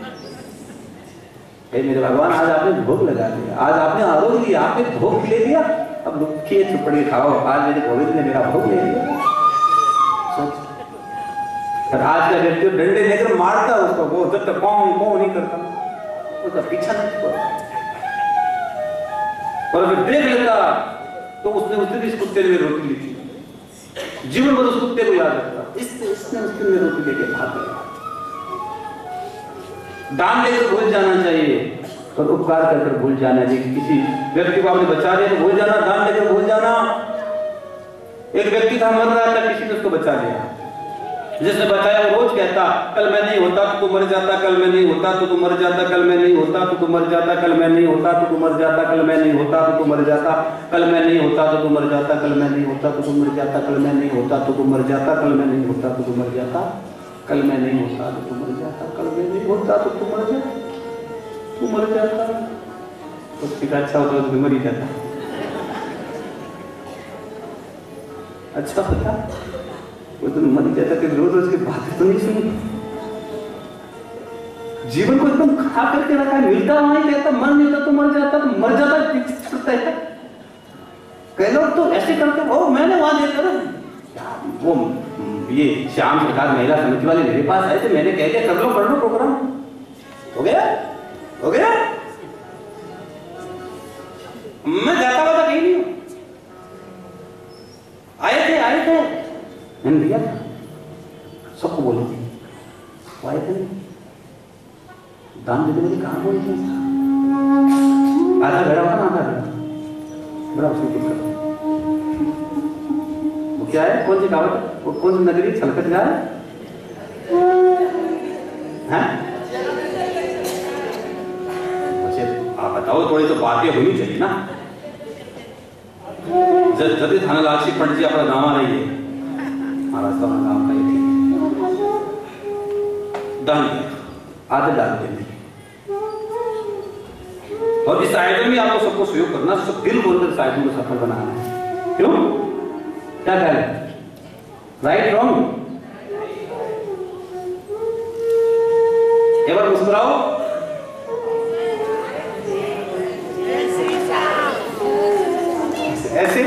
हे मेरे भगवान, आज आपने भोग लगा दिया, आज आपने आरोग्य दिया, आपने भोग ले दिया, अब लुखिए चपड़ के खाओ। आज मेरे गोविंद ने मेरा भोग ले लिया। सोच, और आज का व्यक्ति डंडे लेकर मारता उसको, वो जब तक कौन कौन नहीं करता, उसका पीछा नहीं छोड़ता। और अगर देख लेता तो उसने उसने भी इस कुत्ते ने रोटी ली थी, जीवन भर उस कुत्ते को याद रखता, इसने इसने उसके लिए रोटी लेके भाग गया। दान लेकर भूल जाना चाहिए और उपकार कर भूल जाना चाहिए। किसी व्यक्ति को आपने बचा लिया तो भूल जाना, दान लेकर भूल जाना। एक व्यक्ति था, मर रहा था, किसी ने उसको बचा लिया, जिसने बचाया वो रोज कहता, कल मैं नहीं होता तो तू मर जाता, कल मैं नहीं होता तो तू मर जाता, कल मैं नहीं होता तो तू मर जाता, कल मैं नहीं होता तो तू मर जाता, कल मैं नहीं होता तो तू मर जाता, कल मैं नहीं होता तो तू मर जाता, कल मैं नहीं होता तो तू मर जाता, कल मैं नहीं होता तो तू मर जाता, कल मैं नहीं होता तो तू मर जाता, कल मैं नहीं होता तो तू मर जाता, कल मैं नहीं होता तो तू मर जाता, तू मर जाता। उसकी अच्छा होता तो मर ही जाता। अच्छा होता वो तो मर ही जाता कि रोज रोज की बातें तो नहीं सुनी। जीवन को एकदम खा करके रखा है, मिलता वहां ही रहता, मर नहीं होता तो मर जाता, तो मर जाता छुटता है। कई लोग तो ऐसे करते, ओ मैंने वहां देखकर वो ये श्याम सरकार महिला समिति वाले मेरे पास आए थे, मैंने कह दिया कर लो कर लो प्रोग्राम, हो गया हो गया। मैं जाता हुआ कहीं नहीं हूं, आए थे आए थे मैंने दिया था, सबको बोले थे, आए थे दान देते मेरे कहां बोले थे, आधा घड़ा होता ना, आधा घड़ा बड़ा उसमें कुछ करो। वो क्या है, कौन सी कहावत, वो कौन सी नगरी छलकत जा है, हैं? आप बताओ, थोड़ी तो बातें होनी चाहिए ना। जब जब थाना लाक्षी पंडित जी अपना गाँव नहीं है, महाराष्ट्र में काम का ये दान आधे डाल देंगे। और इस आयोजन में आपको सबको सहयोग करना, सब दिल बोलकर इस आयोजन को सफल बनाना है। क्यों? क्या कह रहे हैं? Right wrong? एक बार मुस्कुराओ। ऐसे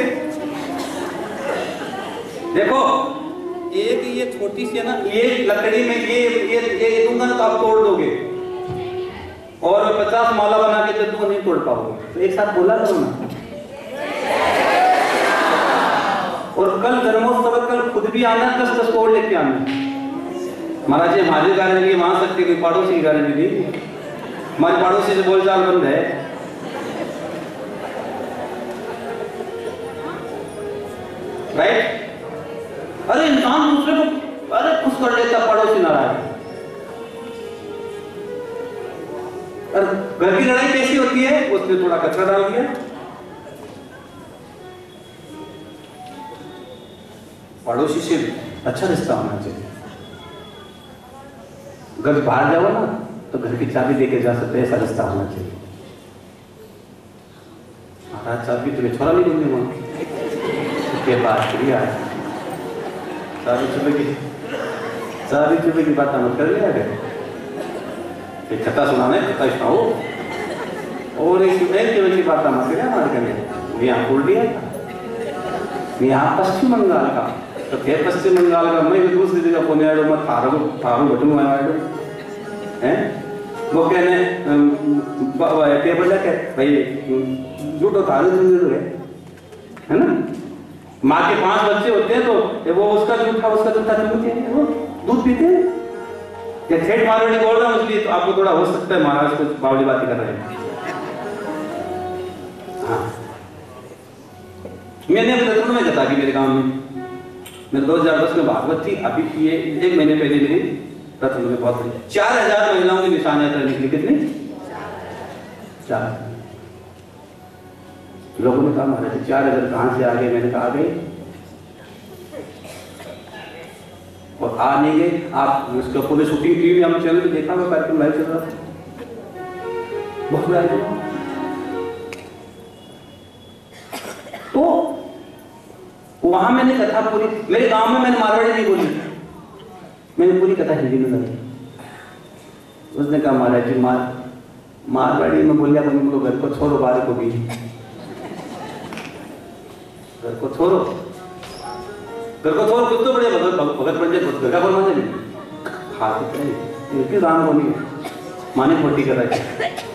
देखो, एक ये छोटी सी है ना, ये लकड़ी में ये ये ये दूंगा ना तो आप तोड़ दोगे, और पचास माला बना के दे दूंगा नहीं तोड़ पाओगे। तो एक साथ बोला करो ना। और कल धर्मोत्सव, कल खुद भी आना, दस दस को लेके आना। महाराज जी हमारे गारंटी ये मान सकते, कोई पड़ोसी की गारंटी नहीं, हमारे पड़ोसी से बोलचाल बंद है। राइट? अरे इंसान दूसरे को अरे खुश कर लेता, पड़ोसी नाराज। और घर की लड़ाई कैसी होती है, उसमें थोड़ा कचरा डाल दिया, पड़ोसी से अच्छा रिश्ता होना चाहिए। घर बाहर जाओ ना तो घर की चाबी देके जा सकते हैं, ऐसा रास्ता होना चाहिए। महाराज चाबी तुम्हें छोड़ा नहीं दूंगे वहां के बात करिए, चाबी चुपे की चाबी चुपे की बात मत कर लिया गया, कथा सुनाने कथा सुनाओ और एक की बात मत करिए हमारे करने। यहाँ खोल दिया था यहाँ पश्चिम बंगाल का, तो फिर पश्चिम बंगाल का मैं दूसरी जगह फोन आया मैं थारो थारो बटन आया हैं वो कहने टेबल लगे भाई झूठो थारो है है ना। माँ के पांच बच्चे होते हैं तो वो उसका जूठा उसका जूठा चूते हैं, वो दूध पीते हैं। या ठेठ मारवाड़ी बोल रहा हूँ इसलिए तो आपको थोड़ा हो सकता है महाराज कुछ बावली बातें कर रहे हैं। हाँ मैंने अपने रत्न में कथा की मेरे गांव में, मेरे दो हजार दस में भागवत थी, अभी ये एक महीने पहले मेरी रत्न में बहुत बड़ी चार हजार महिलाओं की निशान यात्रा निकली। कितनी? चार। लोगों ने कहा महाराज चार हजार कहां से आ गए? मैंने कहा आ गए और आ नहीं गए। आप उसका पूरे शूटिंग टीवी हम चैनल पे देखा हुआ कार्यक्रम लाइव चल रहा था, बहुत बड़ा है। तो वहां मैंने कथा पूरी, मेरे गांव में मैंने मारवाड़ी नहीं बोली, मैंने पूरी कथा हिंदी में लगी। उसने कहा महाराज जी मार मारवाड़ी में बोलिया तो तुम लोग घर को छोड़ो, बाहर को भी घर को छोड़ो, घर को छोड़ो, कुछ तो बड़े भगत भगत बन जाए, घर का बोल मान जाए हाथ क्यों राम बोली माने खोटी कर रहे।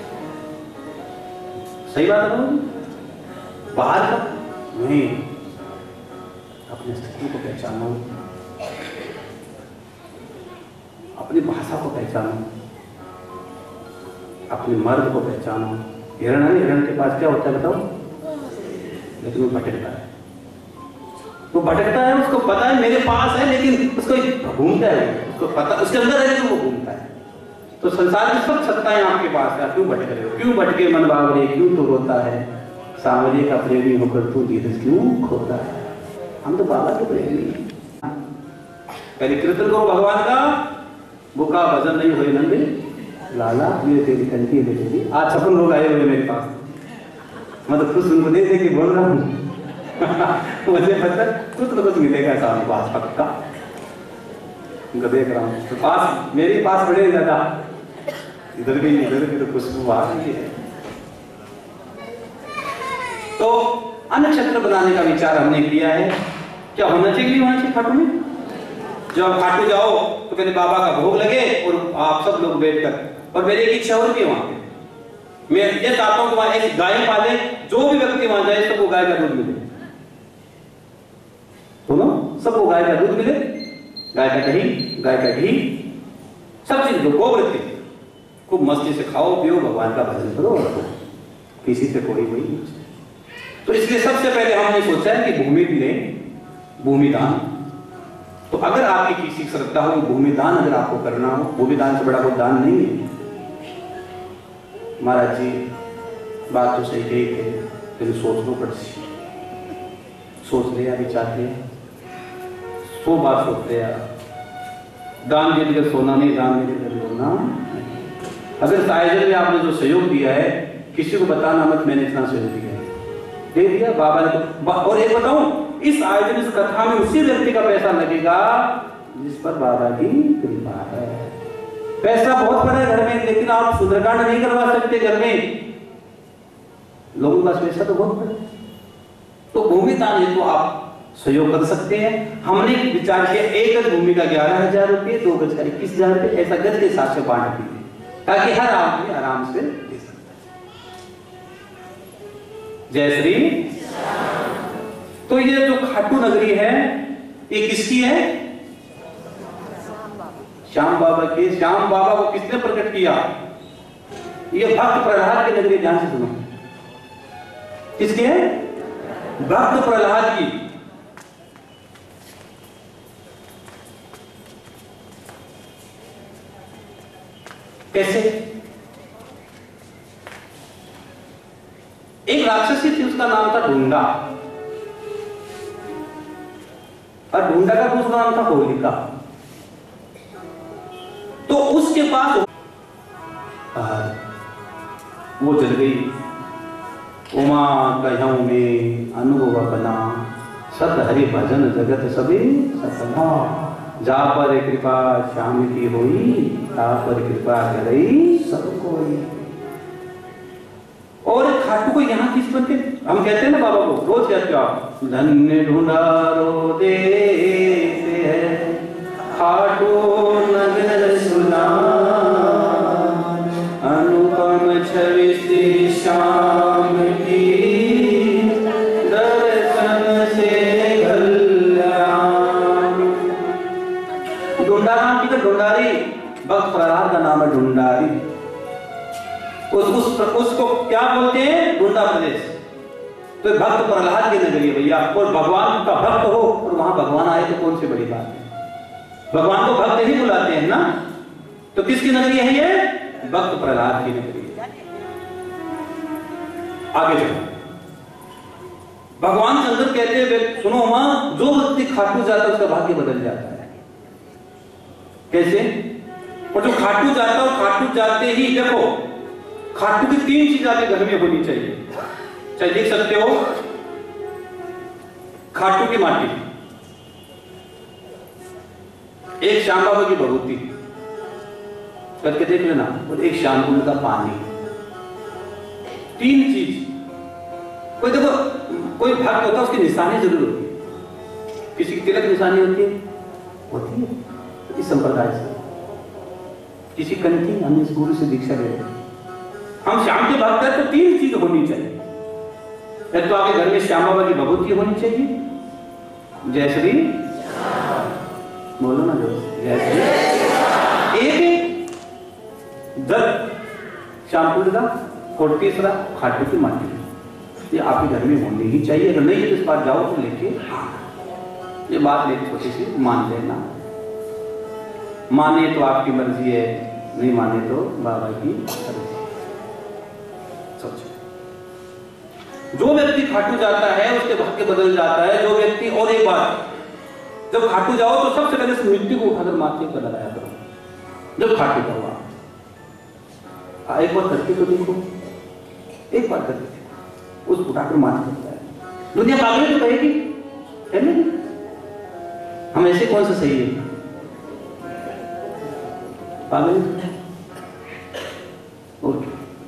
सही बात है बाहर का नहीं, अपने स्थिति को पहचानो, अपनी भाषा को पहचानो, अपने मर्द को पहचानो। हिरण है, हिरण के पास क्या होता है बताओ? लेकिन वो भटकता है, वो भटकता है, उसको पता है मेरे पास है लेकिन उसको घूमता है, उसको पता उसके अंदर है लेकिन वो घूमता है। तो संसार की सब सत्ताएं आपके पास है, क्यों भटक रहे हो? क्यों भटके मन बावरे, क्यों तो रोता है सांवरे का प्रेमी होकर तू धीरज क्यों खोता है? हम तो बाबा के प्रेमी। पहले कीर्तन करो भगवान का, बुका भजन नहीं हुए नंदे लाला ये तेरी कंठी ले तेरी। आज छप्पन लोग आए हुए मेरे पास, मैं तो खुश उनको देख देख के बोल रहा हूँ मुझे पता कुछ तो कुछ मिलेगा शाम को आज पक्का, उनको देख रहा हूँ। तो पास मेरे पास बड़े दादा इधर भी इधर भी तो खुशबू आ रही है। तो अन्य क्षेत्र बनाने का विचार हमने किया है। क्या होना चाहिए वहां से खाटू में? जब खाटू जाओ तो पहले बाबा का भोग लगे और आप सब लोग बैठकर, और मेरी एक इच्छा और भी है वहां पे, मैं ये चाहता हूं कि वहां एक गाय पाले, जो भी व्यक्ति वहां जाए सबको गाय का दूध मिले। सुनो, सबको गाय का दूध मिले, गाय का दही, गाय का घी, सब चीज जो गोवृत्ति खूब मस्ती से खाओ पियो, भगवान का भजन करो, किसी से कोई कोई नहीं। तो इसलिए सबसे पहले हमने सोचा है कि भूमि लें, भूमि दान। तो अगर आपकी किसी श्रद्धा हो भूमि दान अगर आपको करना हो, भूमि दान से बड़ा कोई दान नहीं है। महाराज जी बात तो सही कही थे, फिर सोच लो पड़ सोच लिया, विचार लिया, सो बात सोच लिया। दान दे दिया सोना नहीं, दान दे दिया सोना। अगर आयोजन में आपने जो सहयोग दिया है, किसी को बताना मत मैंने इतना सहयोग दिया है, दे दिया बाबा ने तो। और एक बताऊं, इस आयोजन इस कथा में उसी व्यक्ति का पैसा लगेगा जिस पर बाबा की कृपा है। पैसा बहुत बड़ा है घर में, लेकिन आप सुंदरकांड नहीं करवा सकते घर में, लोगों का पैसा तो बहुत बड़ा। तो भूमि दान है तो आप सहयोग कर सकते हैं। हमने विचार किया एक गज भूमि का ग्यारह हजार रुपये, दो गज का इक्कीस हजार रुपये, ऐसा गज के हिसाब से बांट दीजिए ताकि हर आदमी आराम से दे सकता है। जय श्री। तो ये जो खाटू नगरी है ये किसकी है? श्याम बाबा की। श्याम बाबा को किसने प्रकट किया? ये भक्त प्रहलाद की नगरी, ध्यान से सुनो। किसकी है? भक्त प्रहलाद की। कैसे? एक राक्षसी थी, उसका नाम था ढूंढा, और ढूंढा का दूसरा नाम था होलिका। तो उसके पास वो जल गई। उमा कहूँ में अनुभव बना, सत हरि भजन जगत सभी सपना। जा पर कृपा श्याम की होई, ता पर कृपा करई सब कोई। और खाटू को यहाँ किस बनते, हम कहते हैं ना बाबा को रोज कहते हो आप, धन्य ढूंढारो देते है खाटू नगर सुना, अनुपम छवि श्री श्याम की दर्शन से कल्याण। ढूंढाराम की तो ढूंढारी, भक्त प्रहलाद का नाम है ढूंढारी। उस उस उसको क्या बोलते हैं, ढूंढा प्रदेश। तो भक्त प्रहलाद की नगरी है भैया, और भगवान का भक्त हो और वहां भगवान आए तो कौन सी बड़ी बात है। भगवान को भक्त ही बुलाते हैं ना, तो किसकी नगरी है ये, भक्त प्रहलाद की नगरी है। आगे चलो, भगवान शंकर कहते हैं सुनो मां, जो व्यक्ति खाटू जाता है उसका भाग्य बदल जाता है। कैसे, और जो खाटू जाता है, खाटू जाते ही देखो, खाटू की तीन चीज आपके घर में होनी चाहिए, चाहे देख सकते हो, खाटू की माटी, एक श्याम बाबा की भगवती करके देख लेना, और एक श्याम कुंड का पानी। तीन चीज। कोई देखो, कोई भक्त होता है उसकी निशानी जरूर होती है। किसी की तिलक निशानी होती है, होती है इस संप्रदाय से, किसी कंठी। हमने इस गुरु से दीक्षा ले रहे, हम श्याम के भक्त हैं तो तीन चीज होनी चाहिए। एक तो आपके घर में श्याम बाबा की भगवती होनी चाहिए, जय श्री, बोलो ना जो, जय श्री। एक दत्त श्याम कुंड का, और तीसरा खाटू की माटी। ये आपके घर में होनी ही चाहिए। अगर नहीं है तो इस बार जाओ तो लेके, ये बात लेके छोटी सी मान लेना। माने तो आपकी मर्जी है, नहीं माने तो बाबा की मर्जी। जो व्यक्ति खाटू जाता है उसके भाग्य बदल जाता है। जो व्यक्ति, और एक बात, जब खाटू जाओ तो सबसे पहले मिट्टी को उठाकर माथे पर लगाया करो जब खाटू जाओ। एक बार करके तो देखो, एक बार करके देखो, उस उठाकर माथे पर लगाया। दुनिया पागल तो कहेगी, है नहीं, हम ऐसे कौन सा सही है, पागल। और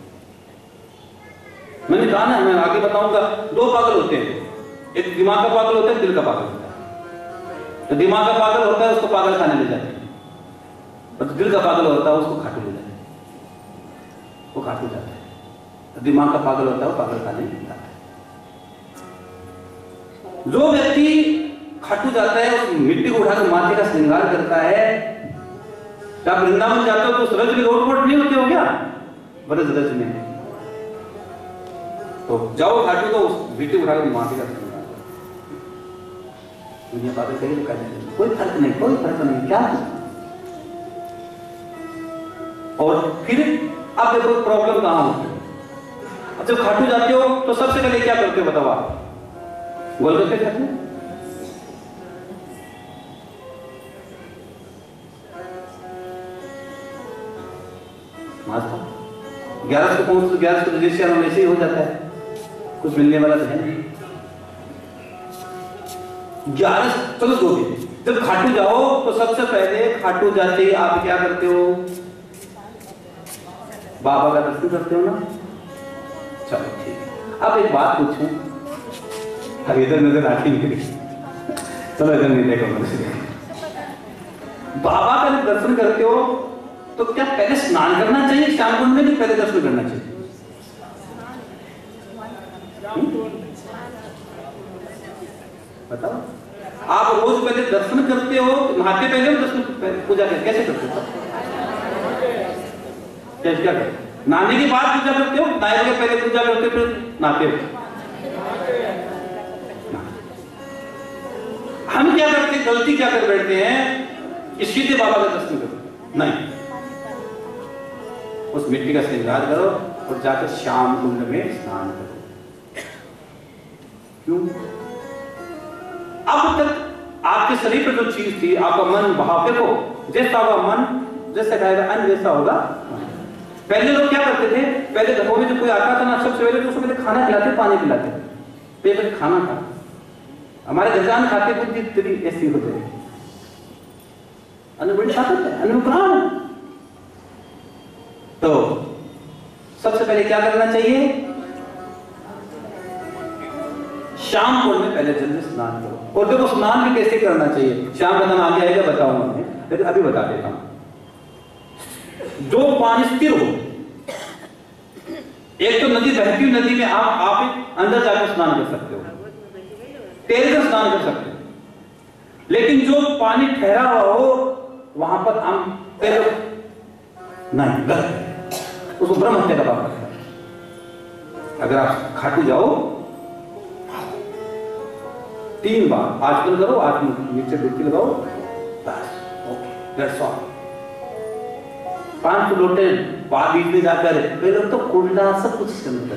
मैंने कहा ना, मैं आगे बताऊंगा, दो पागल होते हैं, एक दिमाग का पागल होता है, दिल का पागल होता है। तो दिमाग का पागल होता है उसको पागल खाने ले जाते हैं, और तो दिल का पागल होता है उसको खाटू ले जाते हैं, वो खाटू जाता है। तो दिमाग का पागल होता है वो पागल खाने ले जाता है। जो व्यक्ति खाटू जाता है उस मिट्टी को उठाकर माथे का श्रृंगार करता है। जब वृंदावन जाते हो तो उस रज में रोड वोट नहीं होते हो क्या, बरस रज में, तो जाओ खाटू तो उस मिट्टी उठाकर माथे का श्रृंगार। दुनिया पागल कहीं तो करने, कोई फर्क नहीं, कोई फर्क नहीं, क्या। और फिर अब देखो प्रॉब्लम कहां होती है। अब जब खाटू जाते हो तो सबसे पहले क्या करते हो बताओ आप, गोलगप्पे खाते हो? ग्यारह सौ पहुंच ग्यारह सौ रजिस्ट्रेशन में ऐसे ही हो जाता है, कुछ मिलने वाला तो है नहीं। ग्यारह चलो दो दिन, जब खाटू जाओ तो सबसे पहले खाटू जाते ही आप क्या करते हो, बाबा का दर्शन करते हो ना। चलो ठीक है, अब एक बात पूछूं, अब इधर नजर आती नहीं, चलो इधर नहीं देखो, बाबा का दर्शन करते हो तो क्या पहले स्नान करना चाहिए श्याम कुंड में, कि पहले दर्शन करना चाहिए? बताओ। आप रोज पहले दर्शन करते हो, नहाते पहले हो, दर्शन पूजा करते कैसे करते हो? कैसे क्या करते? नहाने के बाद पूजा करते हो, नहाने के पहले पूजा करते हो, फिर नहाते हो? हम क्या करते हैं, गलती क्या कर बैठते हैं कि सीधे बाबा का दर्शन करो? नहीं, उस मिट्टी का श्रृंगार करो और जाकर श्याम कुंड में स्नान करो। क्यों? अब तक आपके शरीर पर जो चीज थी, आपका मन भाव, देखो जैसा होगा मन, जैसा खाएगा अन्न वैसा होगा। पहले लोग क्या करते करते थे, पहले घरों में जब कोई आता था ना, सबसे पहले तो उसको पहले खाना खिलाते, पानी पिलाते, पहले खाना था। हमारे जजान खाते कुछ तेरी ऐसी होते हैं, अन्न बड़ी ताकत है, अन्न में प्राण है। तो सबसे पहले क्या करना चाहिए? शाम को में पहले जल्दी स्नान करो। और देखो स्नान भी कैसे करना चाहिए, शाम का नाम आगे आएगा, बताऊंगा मैं, लेकिन अभी बता देता हूं। जो पानी स्थिर हो, एक तो नदी बहती हुई नदी में आप आप अंदर जाकर स्नान कर सकते हो, तैर कर स्नान कर सकते हो, लेकिन जो पानी ठहरा हुआ हो वहां पर हम तैरो नहीं, गलत, उसको ब्रह्म हत्या का पाप लगता है। अगर आप खाटू जाओ तीन बार आचमन करो, आचमन नीचे डुबकी लगाओ, बस ओके, दैट्स ऑल। पांच लोटे बाद बीच में जाकर पहले तो कुंडा सब कुछ करते,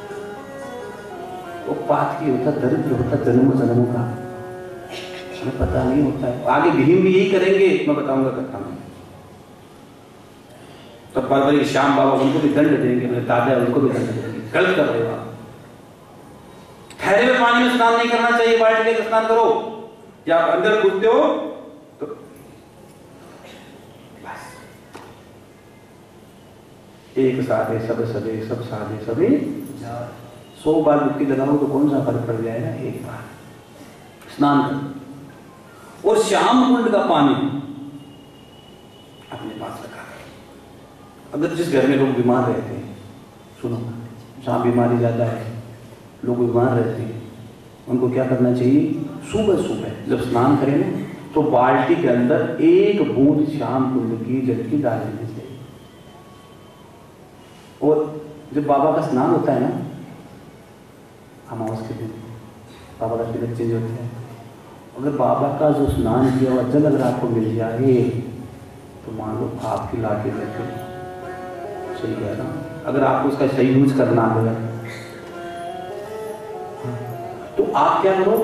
वो पात की होता, दरिद्र होता, जन्म जन्मों का हमें पता नहीं होता है। आगे भीम भी यही करेंगे, मैं बताऊंगा कथा में। तो परवरी श्याम बाबा उनको भी दंड देंगे, मेरे दादा उनको भी दंड देंगे, गलत कर रहे हो आप। ठहरे हुए पानी में स्नान नहीं करना चाहिए, बाल्टी लेकर स्नान करो। या आप अंदर कूदते हो तो बस एक साधे सब सदे, सब साधे सभी, सौ बार डुबकी लगाओ तो कौन सा फर्क पड़ जाएगा? एक बार स्नान करो। और श्याम कुंड का पानी अपने पास रखा। अगर जिस घर में लोग बीमार रहते हैं, सुनो, जहां बीमारी ज्यादा है, लोग बीमार रहते हैं, उनको क्या करना चाहिए? सुबह सुबह जब स्नान करें ना, तो बाल्टी के अंदर एक बूंद श्याम कुंड की जल की डाल देनी चाहिए। और जब बाबा का स्नान होता है ना, अमावस के दिन बाबा का तिलक चेंज होता है, अगर बाबा का जो स्नान किया हुआ जल अगर आपको मिल जाए तो मान लो आपकी लाठी लेके सही है ना। अगर आपको उसका सही यूज करना है तो आप क्या करो,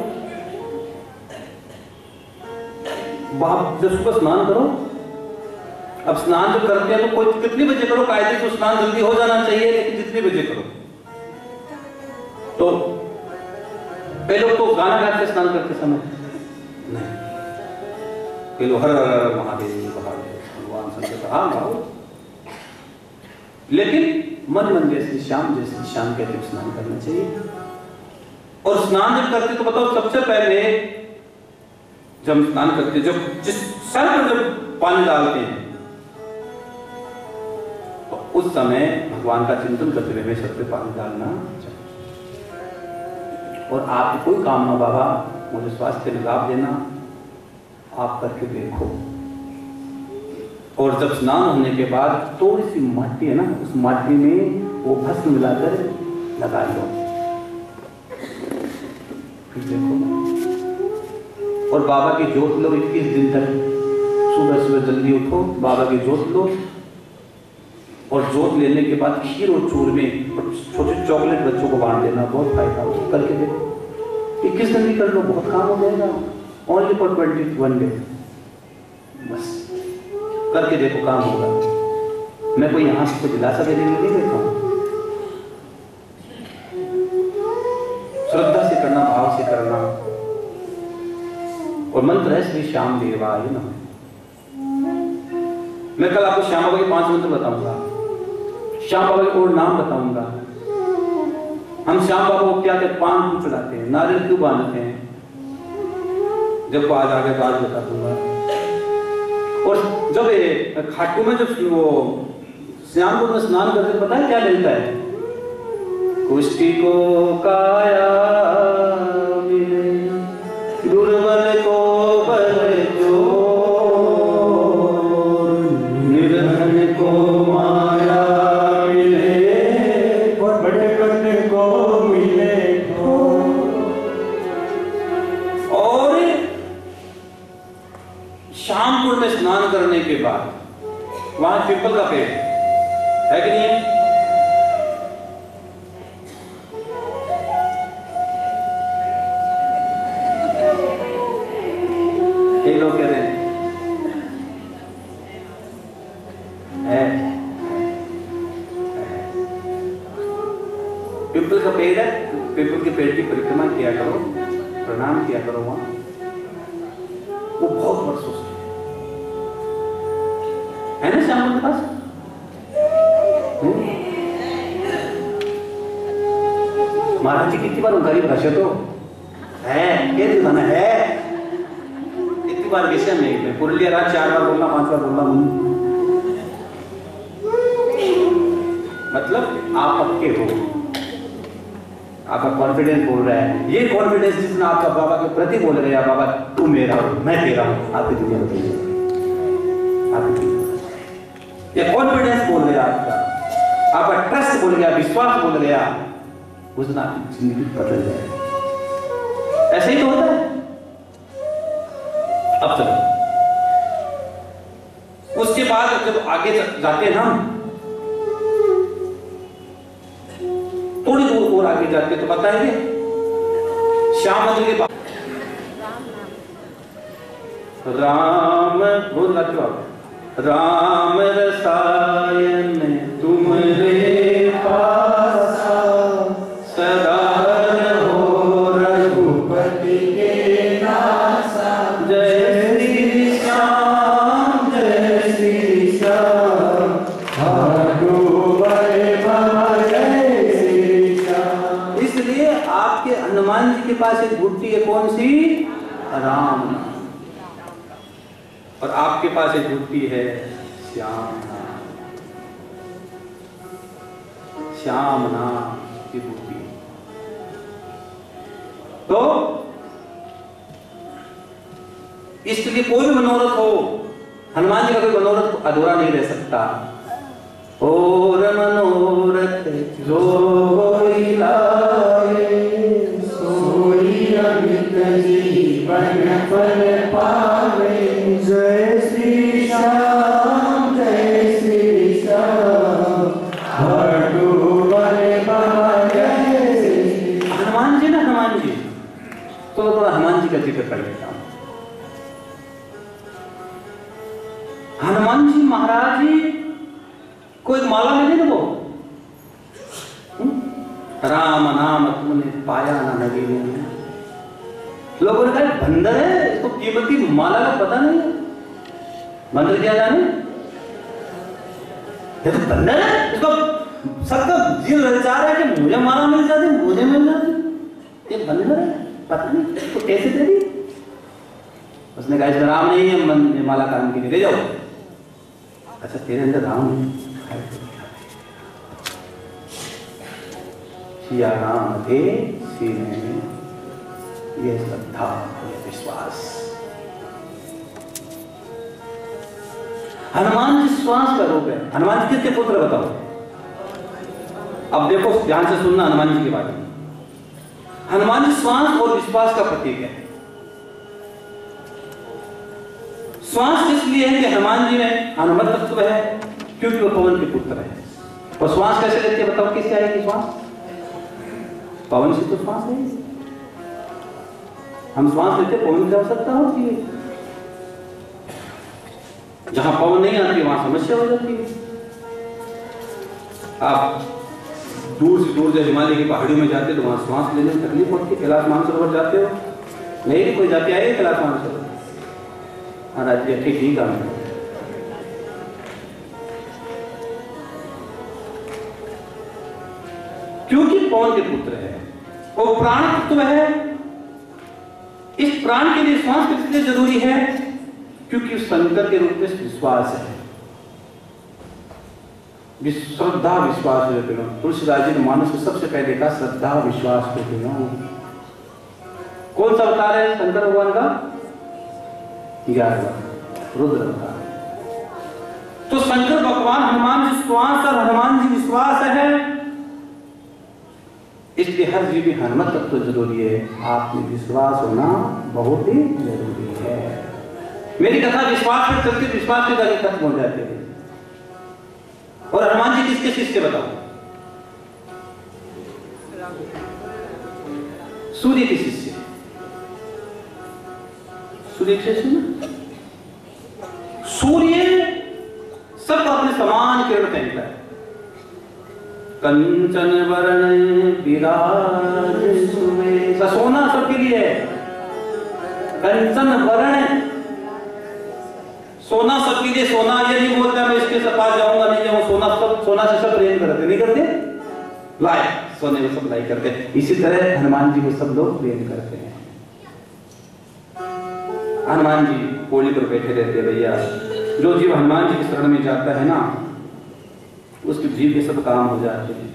जब सुबह स्नान करो, अब स्नान जब करते हैं तो कोई कितने बजे करो, कायदे से स्नान जल्दी हो जाना चाहिए, लेकिन जितने बजे करो। तो कई लोग तो गाना गाते स्नान करते समय नहीं, कई लोग हर हर महादेव भगवान शंकर हाँ गाओ, लेकिन मन मन जैसे शाम जैसे शाम के दिन स्नान करना चाहिए। और स्नान जब करते तो बताओ, सबसे पहले जब स्नान करते, जब जिस सर पर जब पानी डालते हैं तो उस समय भगवान का चिंतन करते हुए हमें सर पे पानी डालना चाहिए। और आपकी कोई कामना, बाबा मुझे स्वास्थ्य के लाभ देना, आप करके देखो। और जब स्नान होने के बाद थोड़ी सी माटी है ना, उस माटी में वो भस्म मिलाकर लगा लो, फिर देखो। और बाबा की जोत लो इक्कीस दिन तक, सुबह सुबह जल्दी उठो, बाबा की जोत लो, और जोत लेने के बाद खीर और चूरमे छोटे चॉकलेट बच्चों को बांट देना, बहुत फायदा हो। करके देखो, इक्कीस दिन भी कर लो, बहुत काम हो जाएगा। Only for twenty one day, बस करके देखो, काम होगा। मैं कोई यहां से कोई दिलासा देने के लिए नहीं देता हूं, श्रद्धा से करना, भाव से करना। और मंत्र है श्री श्याम देवाय नमः। मैं कल आपको श्याम बाबा के पांच मंत्र बताऊंगा, श्याम बाबा के और नाम बताऊंगा। हम श्याम बाबा को क्या कहते, पान क्यों चढ़ाते हैं, नारियल क्यों बांधते हैं, जब आज आगे आज बता दूंगा। और जब खाटू में जब वो श्याम को स्नान करते, पता है क्या मिलता है? कुष्ठी को काया मिले, दुर्बल को बल जोर, निर्धन को माया मिले, और भटकन को मिले ठोर। और शामपुर में स्नान करने के बाद वहां पीपल का पेड़ है कि नहीं है? ये लोग कह रहे हैं है, है। पीपल का पेड़ है, पीपल के पेड़ की परिक्रमा किया करो, प्रणाम किया करो वहां, वो बहुत वर्षों से है ना श्याम के पास। महाराज जी कितनी बार उनका भाषा तो है, क्या दिखाना है, इतनी बार कैसे मैं पुरलिया रात चार बार बोलना, पांच बार बोलना, मतलब आप पक्के हो, आपका कॉन्फिडेंस बोल रहा है, ये कॉन्फिडेंस जितना आपका बाबा के प्रति बोल रहे हैं, बाबा तू मेरा हो, मैं तेरा हूं, आपकी दुनिया बताइए, आपकी ये कॉन्फिडेंस बोल रहे आपका, आपका ट्रस्ट बोल गया, विश्वास बोल गया, उस दिन आपकी जिंदगी बदल जाए। ऐसे ही तो होता है। अब चलो, उसके बाद जब आगे जाते हैं हम, थोड़ी दूर और आगे जाते तो बताएंगे श्याम मंदिर के पास राम बोल रहे हो, राम रसायन तुमरे पासा सदा रहो रघुपति के नासा। जय श्री श्याम जय श्री श्याम भागो बड़े बाबा जय श्री श्याम। इसलिए आपके हनुमान जी के पास एक गुट्टी है, कौन सी? राम। और आपके पास एक गुट्टी है श्याम नाम, श्याम नाम की गुट्टी। तो इसलिए कोई भी मनोरथ हो, हनुमान जी का कोई मनोरथ अधूरा नहीं रह सकता। और मनोरथ जो लाए सोई अमित जीवन फल पावे। जय श्री श्याम जय श्री श्याम भागो बड़े बाबा जय श्री। हनुमान जी ना, हनुमान जी तो थोड़ा हनुमान जी का जिक्र कर लेता हूं। हनुमान जी महाराज जी कोई माला में नहीं वो राम नाम तुमने पाया ना लगे। लोगों ने कहा बंदर है, इसको कीमती माला का पता नहीं है, बंदर क्या जाने, ये तो बंदर है, इसको सबका दिल ललचा रहा है कि मुझे माला मिल जाती, मुझे मिल जाती, ये बंदर है, पता नहीं तो कैसे दे दी। उसने कहा इसमें राम नहीं है, माला काम के लिए ले जाओ। अच्छा तेरे अंदर राम है, सिया राम थे सीने में ये श्रद्धा, ये विश्वास। हनुमान जी श्वास का रूप है। हनुमान जी किसके पुत्र बताओ? अब देखो ध्यान से सुनना हनुमान जी के बारे में। हनुमान जी श्वास और विश्वास का प्रतीक है। श्वास इसलिए है कि हनुमान जी में हनुमत तत्व है, क्योंकि वो पवन के पुत्र है। और श्वास कैसे लेते हैं बताओ, किससे आएगी श्वास? पवन से तो श्वास है। हम श्वास लेते पवन की आवश्यकता होती है, जहां पवन नहीं आती वहां समस्या हो जाती है। आप दूर से दूर जब हिमालय की पहाड़ियों में जाते हो तो वहां श्वास लेने में तकलीफ होती है। कैलाश मानसरोवर जाते हो? नहीं कोई जाते आए कैलाश मानसरोवर? हाँ राज्य ठीक ठीक है। क्योंकि पवन के पुत्र है, वो प्राण तत्व है। इस प्राण के लिए श्वास किसलिए जरूरी है? क्योंकि शंकर के रूप में विश्वास है, श्रद्धा विश्वास है। तुलसीदास जी ने मानस में सबसे पहले कहा श्रद्धा विश्वास को दिनों। कौन सा अवतार है शंकर भगवान का? ग्यारहवां रुद्र अवतार। तो शंकर भगवान हनुमान जी श्वास और हनुमान जी विश्वास है, इसलिए हर जीव में हनुमत तत्व तो जरूरी है। आप में विश्वास होना बहुत ही जरूरी है। मेरी कथा विश्वास पर चलती, विश्वास के जाके खत्म हो जाते हैं। और हनुमान जी किसके शिष्य बताओ? सूर्य के शिष्य। सूर्य के शिष्य सूर्य सब अपने समान किरण फेंकता है। कंचन वरण विराज सुवेश। सोना सबके लिए है, कंचन वरण सोना सबके लिए। सोना ये नहीं बोलता मैं इसके पास जाऊंगा नहीं जाऊंगा, सोना सब सोना से सब प्रेम करते नहीं करते, लाए सोने को सब लाई करते। इसी तरह हनुमान जी को सब लोग प्रेम करते हैं। हनुमान जी कोली पर बैठे रहते हैं। भैया जो जीव हनुमान जी की शरण में जाता है ना, उसके जीव के सब काम हो जाते हैं।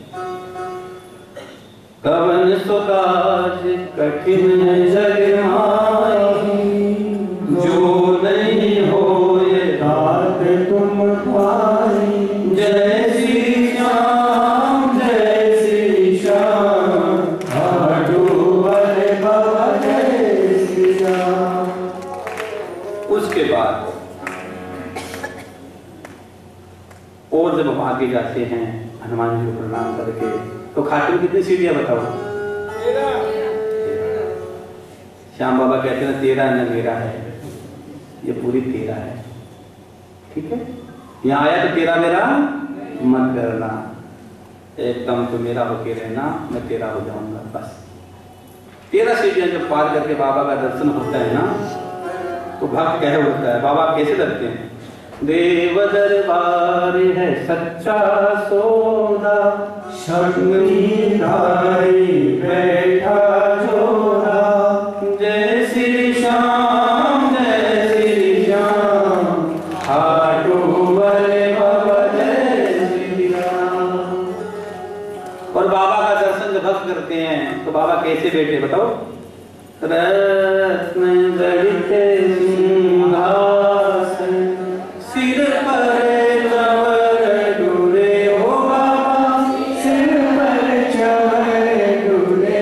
कवन सो काज कठिन जग माही, जो नहीं होए तात तुम पाई। जय श्री श्याम जय श्री श्याम, हाडू बल बाबा जय श्री श्याम। उसके बाद और जब हम आगे जाते हैं हनुमान जी को प्रणाम करके, तो खाते में कितनी सीढ़ियां बताओ? श्याम बाबा कहते हैं तेरा न मेरा है, ये पूरी तेरा है। ठीक है, यहाँ आया तो तेरा मेरा मत करना, एकदम तो मेरा होके रहना, मैं तेरा हो जाऊंगा बस। तेरह सीढ़ियां जब पार करके बाबा का दर्शन होता है ना, तो भक्त कह होता है। बाबा कैसे लगते हैं? देव दरबार है सच्चा सौदा, शक्ति धारी बैठा जोड़ा। जय श्री श्याम जय श्री श्याम, हाटू बले बाबा जय श्री राम। और बाबा का दर्शन जब भक्त करते हैं तो बाबा कैसे बैठे बताओ? रत्न जड़ित सिंहासन, सिर पर चवर डूरे हो बाबा, सिर पर चवर डूरे।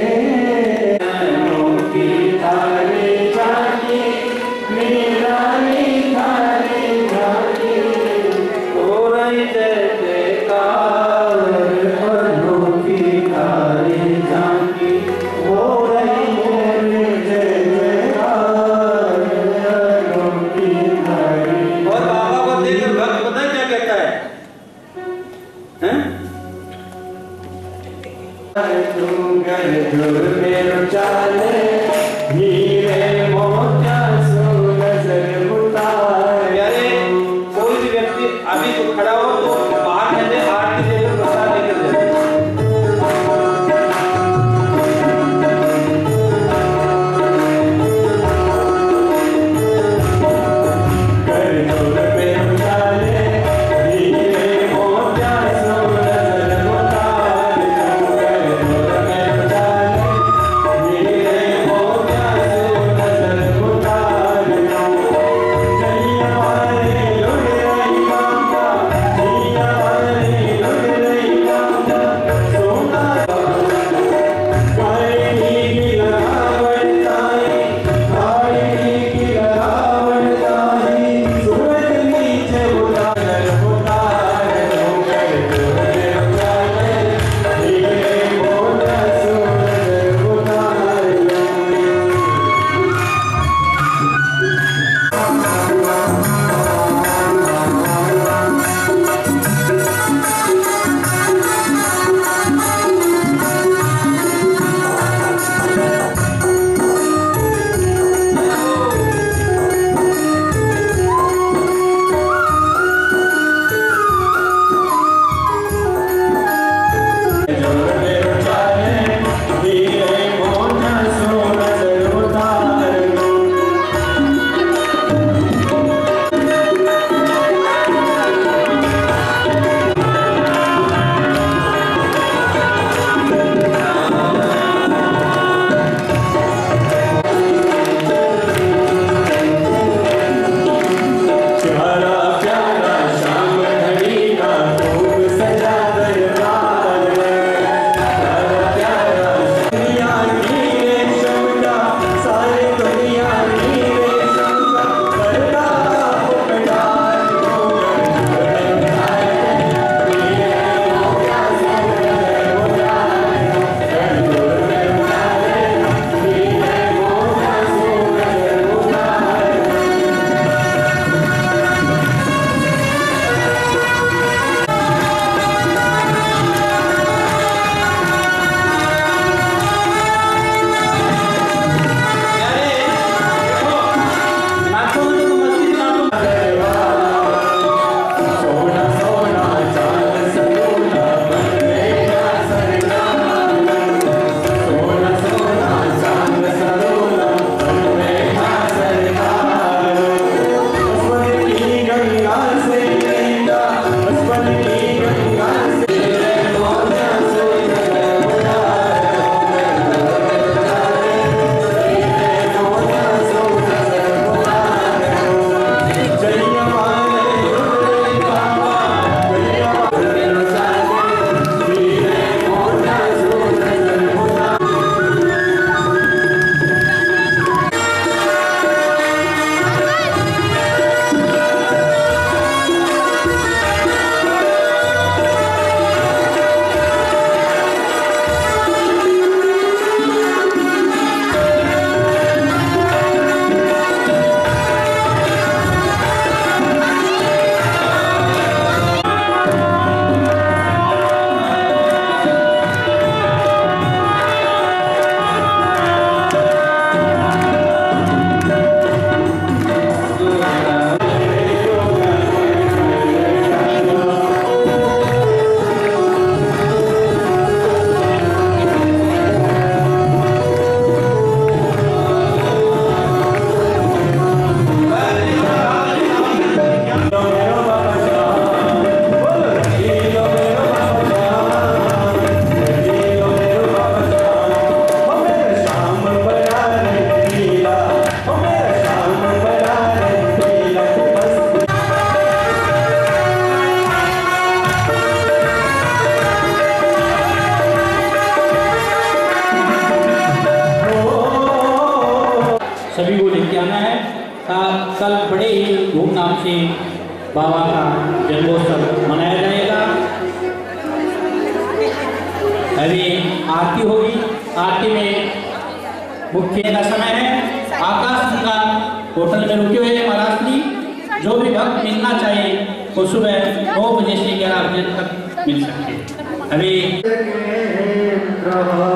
की थाली झांकी मेरा थाली झांकी, हो रही जय जयकार, अनोखी थाली झांकी हो रही जय जयकार, अनोखी थाली। और बाबा को देखकर भक्त पता है क्या कहता है? हैं? चाले हीरे मोतिया सो नजर उतारे। अरे कोई भी व्यक्ति अभी तो खड़ा हो तो बाहर रहते आरती देकर प्रसाद लेकर जाए। Yeah. से बाबा का जन्मोत्सव मनाया जाएगा। अभी आरती होगी। आरती में मुख्य का समय है। आकाश गंगा होटल में रुके हुए हैं महाराज जी। जो भी भक्त मिलना चाहिए वो सुबह नौ बजे से ग्यारह बजे तक मिल सकते हैं। अभी